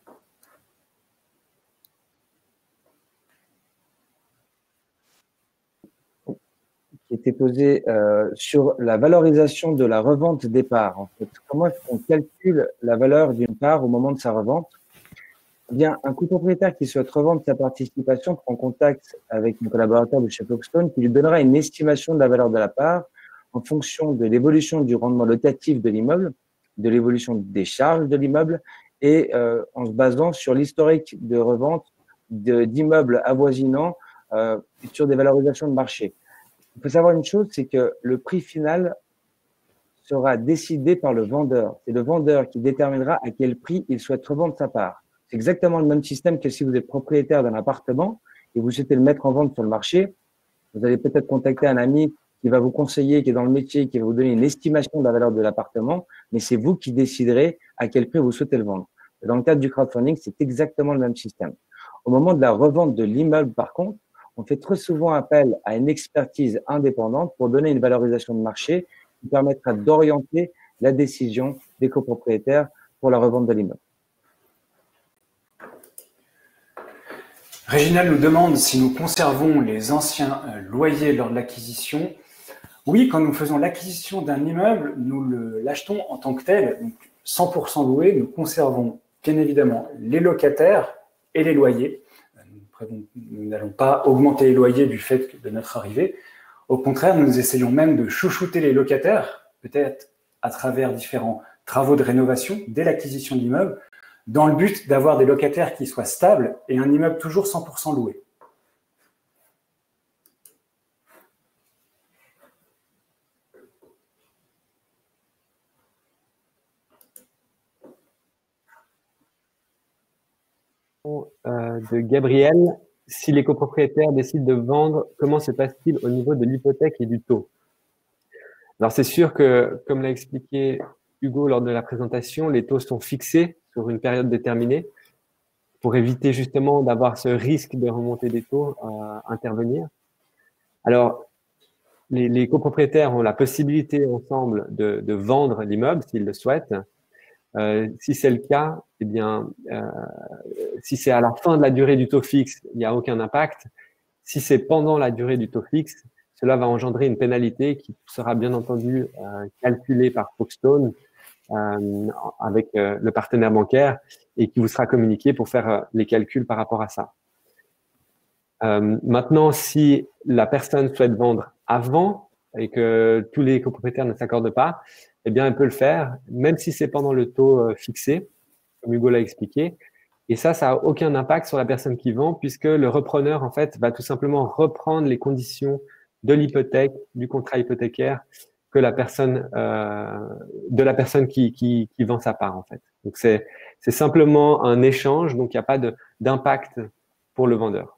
S1: Qui était posé euh, sur la valorisation de la revente des parts. En fait, comment est-ce qu'on calcule la valeur d'une part au moment de sa revente? Eh bien, un copropriétaire qui souhaite revendre sa participation prend contact avec un collaborateur de chez Foxstone qui lui donnera une estimation de la valeur de la part en fonction de l'évolution du rendement locatif de l'immeuble, de l'évolution des charges de l'immeuble et euh, en se basant sur l'historique de revente d'immeubles avoisinants euh, sur des valorisations de marché. Il faut savoir une chose, c'est que le prix final sera décidé par le vendeur. C'est le vendeur qui déterminera à quel prix il souhaite revendre sa part. C'est exactement le même système que si vous êtes propriétaire d'un appartement et vous souhaitez le mettre en vente sur le marché. Vous allez peut-être contacter un ami qui va vous conseiller, qui est dans le métier, qui va vous donner une estimation de la valeur de l'appartement, mais c'est vous qui déciderez à quel prix vous souhaitez le vendre. Dans le cadre du crowdfunding, c'est exactement le même système. Au moment de la revente de l'immeuble, par contre, on fait très souvent appel à une expertise indépendante pour donner une valorisation de marché qui permettra d'orienter la décision des copropriétaires pour la revente de l'immeuble.
S2: Réginald nous demande si nous conservons les anciens loyers lors de l'acquisition. Oui, quand nous faisons l'acquisition d'un immeuble, nous l'achetons en tant que tel, donc cent pour cent loué. Nous conservons bien évidemment les locataires et les loyers. Nous n'allons pas augmenter les loyers du fait de notre arrivée. Au contraire, nous essayons même de chouchouter les locataires, peut-être à travers différents travaux de rénovation dès l'acquisition de l'immeuble, dans le but d'avoir des locataires qui soient stables et un immeuble toujours cent pour cent loué.
S3: Euh, de Gabriel, si les copropriétaires décident de vendre, comment se passe-t-il au niveau de l'hypothèque et du taux? Alors c'est sûr que, comme l'a expliqué Hugo lors de la présentation, les taux sont fixés sur une période déterminée pour éviter justement d'avoir ce risque de remontée des taux à intervenir. Alors, les, les copropriétaires ont la possibilité ensemble de, de vendre l'immeuble s'ils le souhaitent. Euh, si c'est le cas, eh bien, euh, si c'est à la fin de la durée du taux fixe, il n'y a aucun impact. Si c'est pendant la durée du taux fixe, cela va engendrer une pénalité qui sera bien entendu euh, calculée par Foxstone euh, avec euh, le partenaire bancaire et qui vous sera communiquée pour faire euh, les calculs par rapport à ça. Euh, maintenant, si la personne souhaite vendre avant et que tous les copropriétaires ne s'accordent pas, eh bien, elle peut le faire, même si c'est pendant le taux euh, fixé, comme Hugo l'a expliqué. Et ça, ça n'a aucun impact sur la personne qui vend, puisque le repreneur, en fait, va tout simplement reprendre les conditions de l'hypothèque, du contrat hypothécaire, que la personne, euh, de la personne qui, qui, qui vend sa part, en fait. Donc, c'est, c'est simplement un échange, donc il n'y a pas de, d'impact pour le vendeur.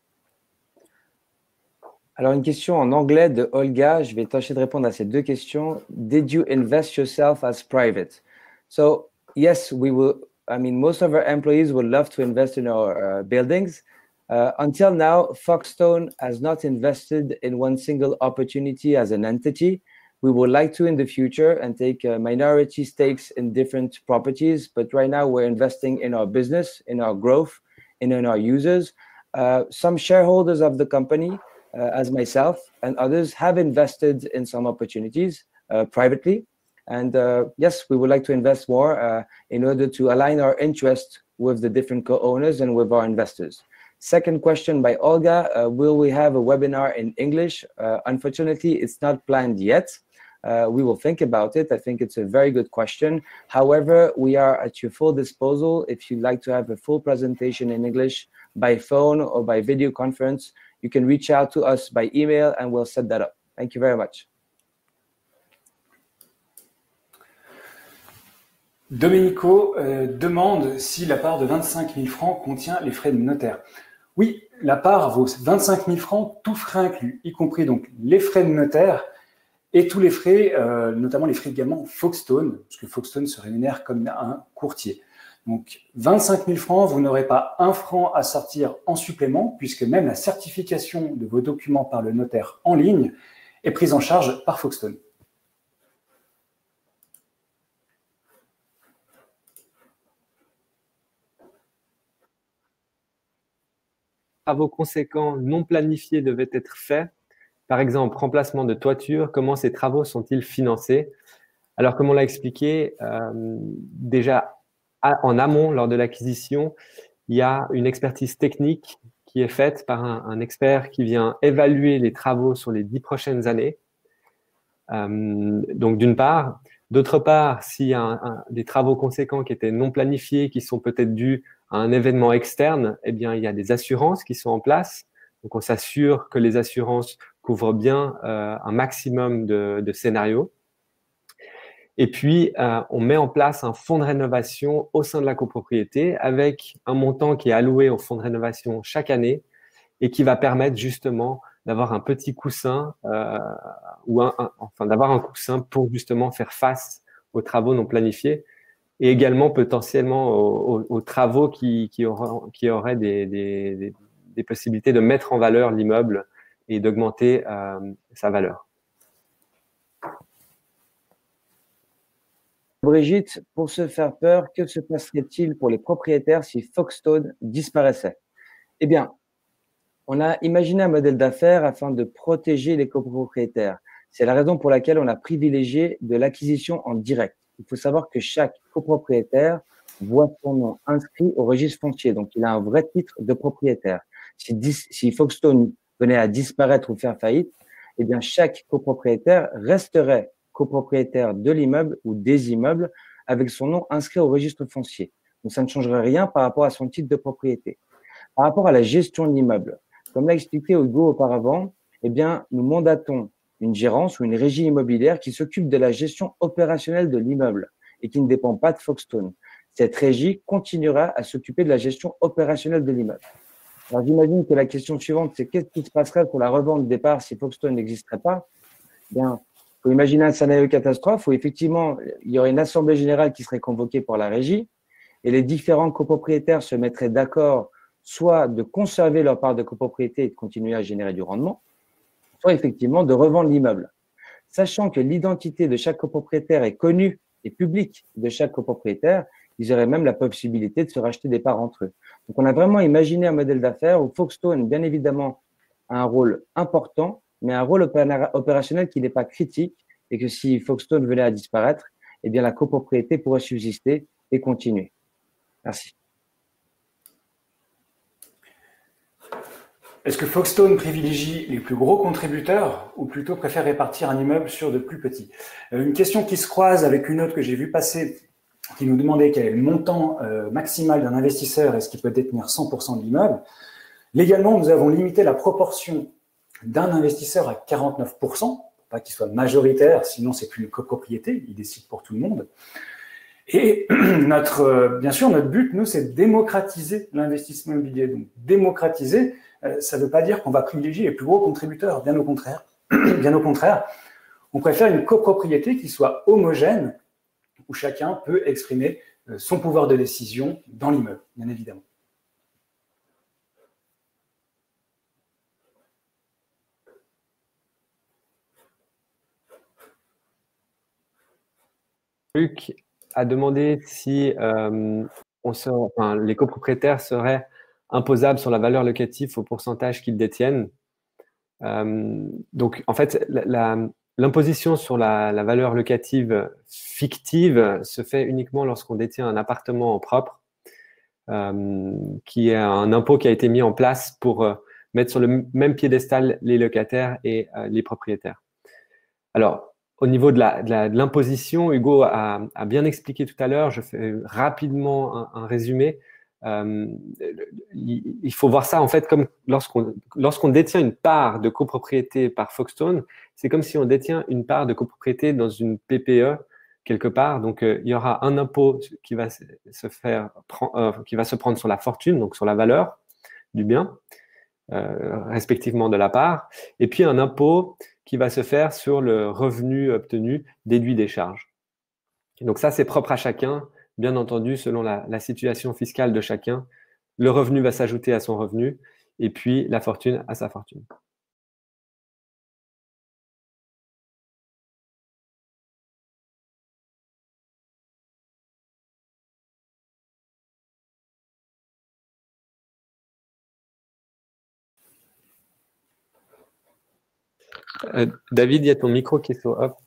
S1: Alors, une question en anglais de Olga. Je vais tâcher de répondre à ces deux questions. Did you invest yourself as private? So, yes, we will. I mean, most of our employees would love to invest in our uh, buildings. Uh, until now, Foxstone has not invested in one single opportunity as an entity. We would like to in the future and take uh, minority stakes in different properties. But right now, we're investing in our business, in our growth, and in our users. Uh, some shareholders of the company, Uh, as myself and others, have invested in some opportunities uh, privately. And uh, yes, we would like to invest more uh, in order to align our interest with the different co-owners and with our investors. Second question by Olga, uh, will we have a webinar in English? Uh, unfortunately, it's not planned yet. Uh, we will think about it. I think it's a very good question. However, we are at your full disposal. If you'd like to have a full presentation in English by phone or by video conference, you can reach out to us by email and we'll set that up. Thank you very much.
S2: Domenico euh, demande si la part de vingt-cinq mille francs contient les frais de notaire. Oui, la part vaut vingt-cinq mille francs, tout frais inclus, y compris donc les frais de notaire et tous les frais, euh, notamment les frais également Foxstone, parce que Foxstone se rémunère comme un courtier. Donc vingt-cinq mille francs, vous n'aurez pas un franc à sortir en supplément, puisque même la certification de vos documents par le notaire en ligne est prise en charge par Foxstone.
S3: Travaux conséquents non planifiés devaient être faits. Par exemple, remplacement de toiture, comment ces travaux sont-ils financés? Alors, comme on l'a expliqué, euh, déjà à, en amont, lors de l'acquisition, il y a une expertise technique qui est faite par un, un expert qui vient évaluer les travaux sur les dix prochaines années. Euh, donc, d'une part. D'autre part, s'il y a un, un, des travaux conséquents qui étaient non planifiés, qui sont peut-être dus à un événement externe, eh bien, il y a des assurances qui sont en place. Donc, on s'assure que les assurances couvrent bien euh, un maximum de, de scénarios. Et puis, euh, on met en place un fonds de rénovation au sein de la copropriété avec un montant qui est alloué au fonds de rénovation chaque année et qui va permettre justement d'avoir un petit coussin euh, ou un, un, enfin d'avoir un coussin pour justement faire face aux travaux non planifiés et également potentiellement aux, aux, aux travaux qui, qui, aura, qui auraient des, des, des, des possibilités de mettre en valeur l'immeuble et d'augmenter euh, sa valeur.
S1: Brigitte, pour se faire peur, que se passerait-il pour les propriétaires si Foxstone disparaissait? Eh bien, on a imaginé un modèle d'affaires afin de protéger les copropriétaires. C'est la raison pour laquelle on a privilégié de l'acquisition en direct. Il faut savoir que chaque copropriétaire voit son nom inscrit au registre foncier, donc il a un vrai titre de propriétaire. Si, si Foxstone venait à disparaître ou faire faillite, eh bien chaque copropriétaire resterait copropriétaire de l'immeuble ou des immeubles avec son nom inscrit au registre foncier. Donc ça ne changerait rien par rapport à son titre de propriété. Par rapport à la gestion de l'immeuble, comme l'a expliqué Hugo auparavant, eh bien, nous mandatons une gérance ou une régie immobilière qui s'occupe de la gestion opérationnelle de l'immeuble et qui ne dépend pas de Foxstone. Cette régie continuera à s'occuper de la gestion opérationnelle de l'immeuble. Alors, j'imagine que la question suivante, c'est qu'est-ce qui se passerait pour la revente de départ si Foxstone n'existerait pas? Eh bien, il faut imaginer un scénario catastrophe où effectivement, il y aurait une assemblée générale qui serait convoquée par la régie et les différents copropriétaires se mettraient d'accord soit de conserver leur part de copropriété et de continuer à générer du rendement, soit effectivement de revendre l'immeuble. Sachant que l'identité de chaque copropriétaire est connue et publique de chaque copropriétaire, ils auraient même la possibilité de se racheter des parts entre eux. Donc, on a vraiment imaginé un modèle d'affaires où Foxstone, bien évidemment, a un rôle important, mais un rôle opérationnel qui n'est pas critique et que si Foxstone venait à disparaître, eh bien, la copropriété pourrait subsister et continuer. Merci.
S2: Est-ce que Foxstone privilégie les plus gros contributeurs ou plutôt préfère répartir un immeuble sur de plus petits? Une question qui se croise avec une autre que j'ai vue passer qui nous demandait quel est le montant euh, maximal d'un investisseur et est-ce qu'il peut détenir cent pour cent de l'immeuble. Légalement, nous avons limité la proportion d'un investisseur à quarante-neuf pour cent, pour pas qu'il soit majoritaire, sinon c'est plus une copropriété, il décide pour tout le monde. Et notre, euh, bien sûr, notre but, nous, c'est de démocratiser l'investissement immobilier. Donc, démocratiser, euh, ça ne veut pas dire qu'on va privilégier les plus gros contributeurs, bien au contraire. Bien au contraire, on préfère une copropriété qui soit homogène, où chacun peut exprimer euh, son pouvoir de décision dans l'immeuble, bien évidemment.
S3: Luc a demandé si euh, on se, enfin, les copropriétaires seraient imposables sur la valeur locative au pourcentage qu'ils détiennent. Euh, donc, en fait, l'imposition sur la, la valeur locative fictive se fait uniquement lorsqu'on détient un appartement en propre. euh, qui est un impôt qui a été mis en place pour euh, mettre sur le même piédestal les locataires et euh, les propriétaires. Alors, au niveau de l'imposition, Hugo a, a bien expliqué tout à l'heure, je fais rapidement un, un résumé. Euh, il faut voir ça en fait comme lorsqu'on lorsqu'on détient une part de copropriété par Foxtone, c'est comme si on détient une part de copropriété dans une P P E quelque part. Donc, euh, il y aura un impôt qui va se faire, euh, qui va se prendre sur la fortune, donc sur la valeur du bien, euh, respectivement de la part, et puis un impôt qui va se faire sur le revenu obtenu déduit des charges. Et donc ça, c'est propre à chacun, bien entendu, selon la, la situation fiscale de chacun. Le revenu va s'ajouter à son revenu, et puis la fortune à sa fortune. Euh, David, il y a ton micro qui est sur off.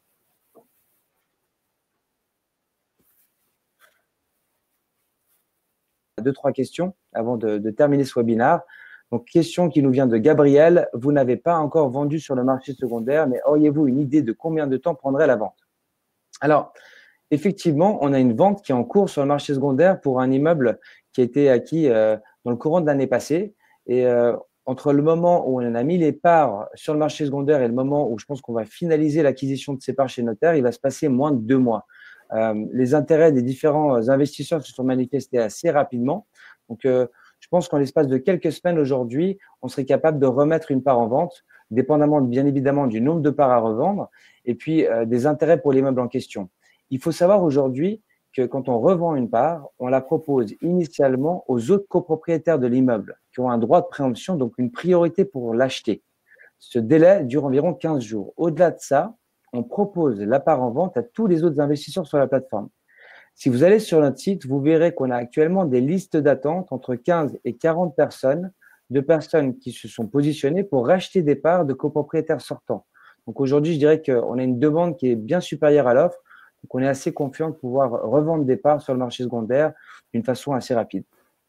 S1: Deux, trois questions avant de, de terminer ce webinaire. Donc, question qui nous vient de Gabriel. Vous n'avez pas encore vendu sur le marché secondaire, mais auriez-vous une idée de combien de temps prendrait la vente? Alors, effectivement, on a une vente qui est en cours sur le marché secondaire pour un immeuble qui a été acquis euh, dans le courant de l'année passée. Et euh, entre le moment où on a mis les parts sur le marché secondaire et le moment où je pense qu'on va finaliser l'acquisition de ces parts chez le notaire, il va se passer moins de deux mois. Euh, les intérêts des différents investisseurs se sont manifestés assez rapidement. Donc, euh, je pense qu'en l'espace de quelques semaines aujourd'hui, on serait capable de remettre une part en vente, dépendamment bien évidemment du nombre de parts à revendre et puis euh, des intérêts pour l'immeuble en question. Il faut savoir aujourd'hui que quand on revend une part, on la propose initialement aux autres copropriétaires de l'immeuble qui ont un droit de préemption, donc une priorité pour l'acheter. Ce délai dure environ quinze jours. Au-delà de ça, on propose la part en vente à tous les autres investisseurs sur la plateforme. Si vous allez sur notre site, vous verrez qu'on a actuellement des listes d'attente entre quinze et quarante personnes, de personnes qui se sont positionnées pour racheter des parts de copropriétaires sortants. Donc aujourd'hui, je dirais qu'on a une demande qui est bien supérieure à l'offre. Donc on est assez confiant de pouvoir revendre des parts sur le marché secondaire d'une façon assez rapide.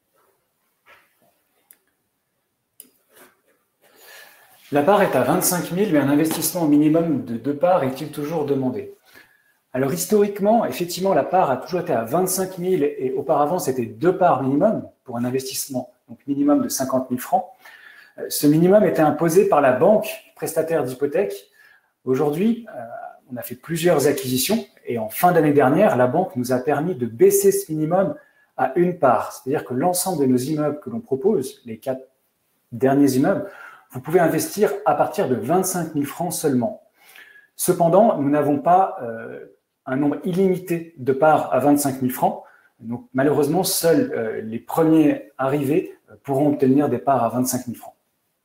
S2: La part est à vingt-cinq mille, mais un investissement minimum de deux parts est-il toujours demandé? Alors historiquement, effectivement, la part a toujours été à vingt-cinq mille et auparavant, c'était deux parts minimum pour un investissement, donc minimum de cinquante mille francs. Ce minimum était imposé par la banque prestataire d'hypothèque. Aujourd'hui, on a fait plusieurs acquisitions et en fin d'année dernière, la banque nous a permis de baisser ce minimum à une part. C'est-à-dire que l'ensemble de nos immeubles que l'on propose, les quatre derniers immeubles, vous pouvez investir à partir de vingt-cinq mille francs seulement. Cependant, nous n'avons pas euh, un nombre illimité de parts à vingt-cinq mille francs. Donc, malheureusement, seuls euh, les premiers arrivés euh, pourront obtenir des parts à vingt-cinq mille francs.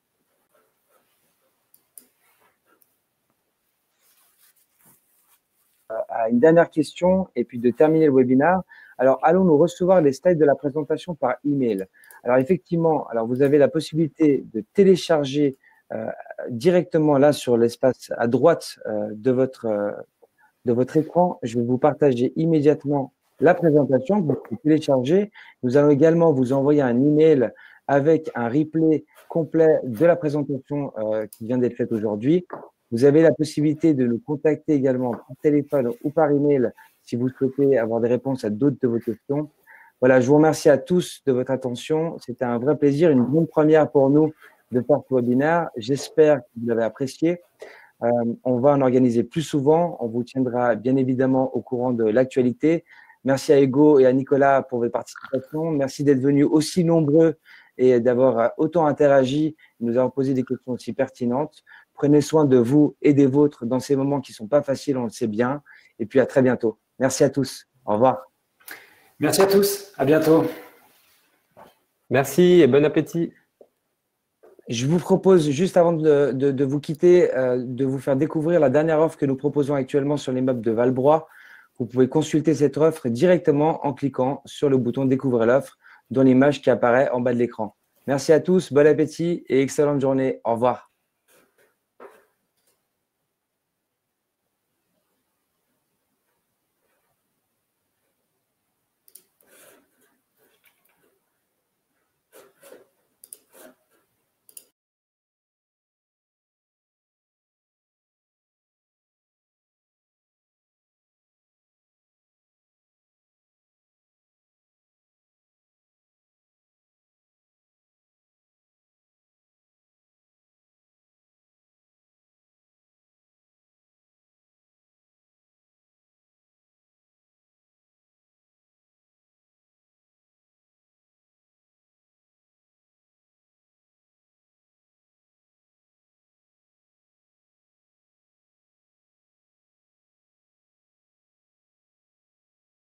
S1: À une dernière question et puis de terminer le webinaire. Alors, allons-nous recevoir les slides de la présentation par email? Alors, effectivement, alors vous avez la possibilité de télécharger euh, directement là sur l'espace à droite euh, de, votre, euh, de votre écran. Je vais vous partager immédiatement la présentation que vous pouvez télécharger. Nous allons également vous envoyer un email avec un replay complet de la présentation euh, qui vient d'être faite aujourd'hui. Vous avez la possibilité de nous contacter également par téléphone ou par email si vous souhaitez avoir des réponses à d'autres de vos questions. Voilà, je vous remercie à tous de votre attention. C'était un vrai plaisir, une bonne première pour nous de faire ce webinaire. J'espère que vous l'avez apprécié. Euh, on va en organiser plus souvent. On vous tiendra bien évidemment au courant de l'actualité. Merci à Hugo et à Nicolas pour votre participation. Merci d'être venus aussi nombreux et d'avoir autant interagi. Nous avons posé des questions aussi pertinentes. Prenez soin de vous et des vôtres dans ces moments qui ne sont pas faciles, on le sait bien. Et puis à très bientôt. Merci à tous. Au revoir.
S2: Merci à tous. À bientôt.
S3: Merci et bon appétit.
S1: Je vous propose, juste avant de, de, de vous quitter, euh, de vous faire découvrir la dernière offre que nous proposons actuellement sur l'immeuble de Valbrois. Vous pouvez consulter cette offre directement en cliquant sur le bouton « Découvrir l'offre » dans l'image qui apparaît en bas de l'écran. Merci à tous, bon appétit et excellente journée. Au revoir.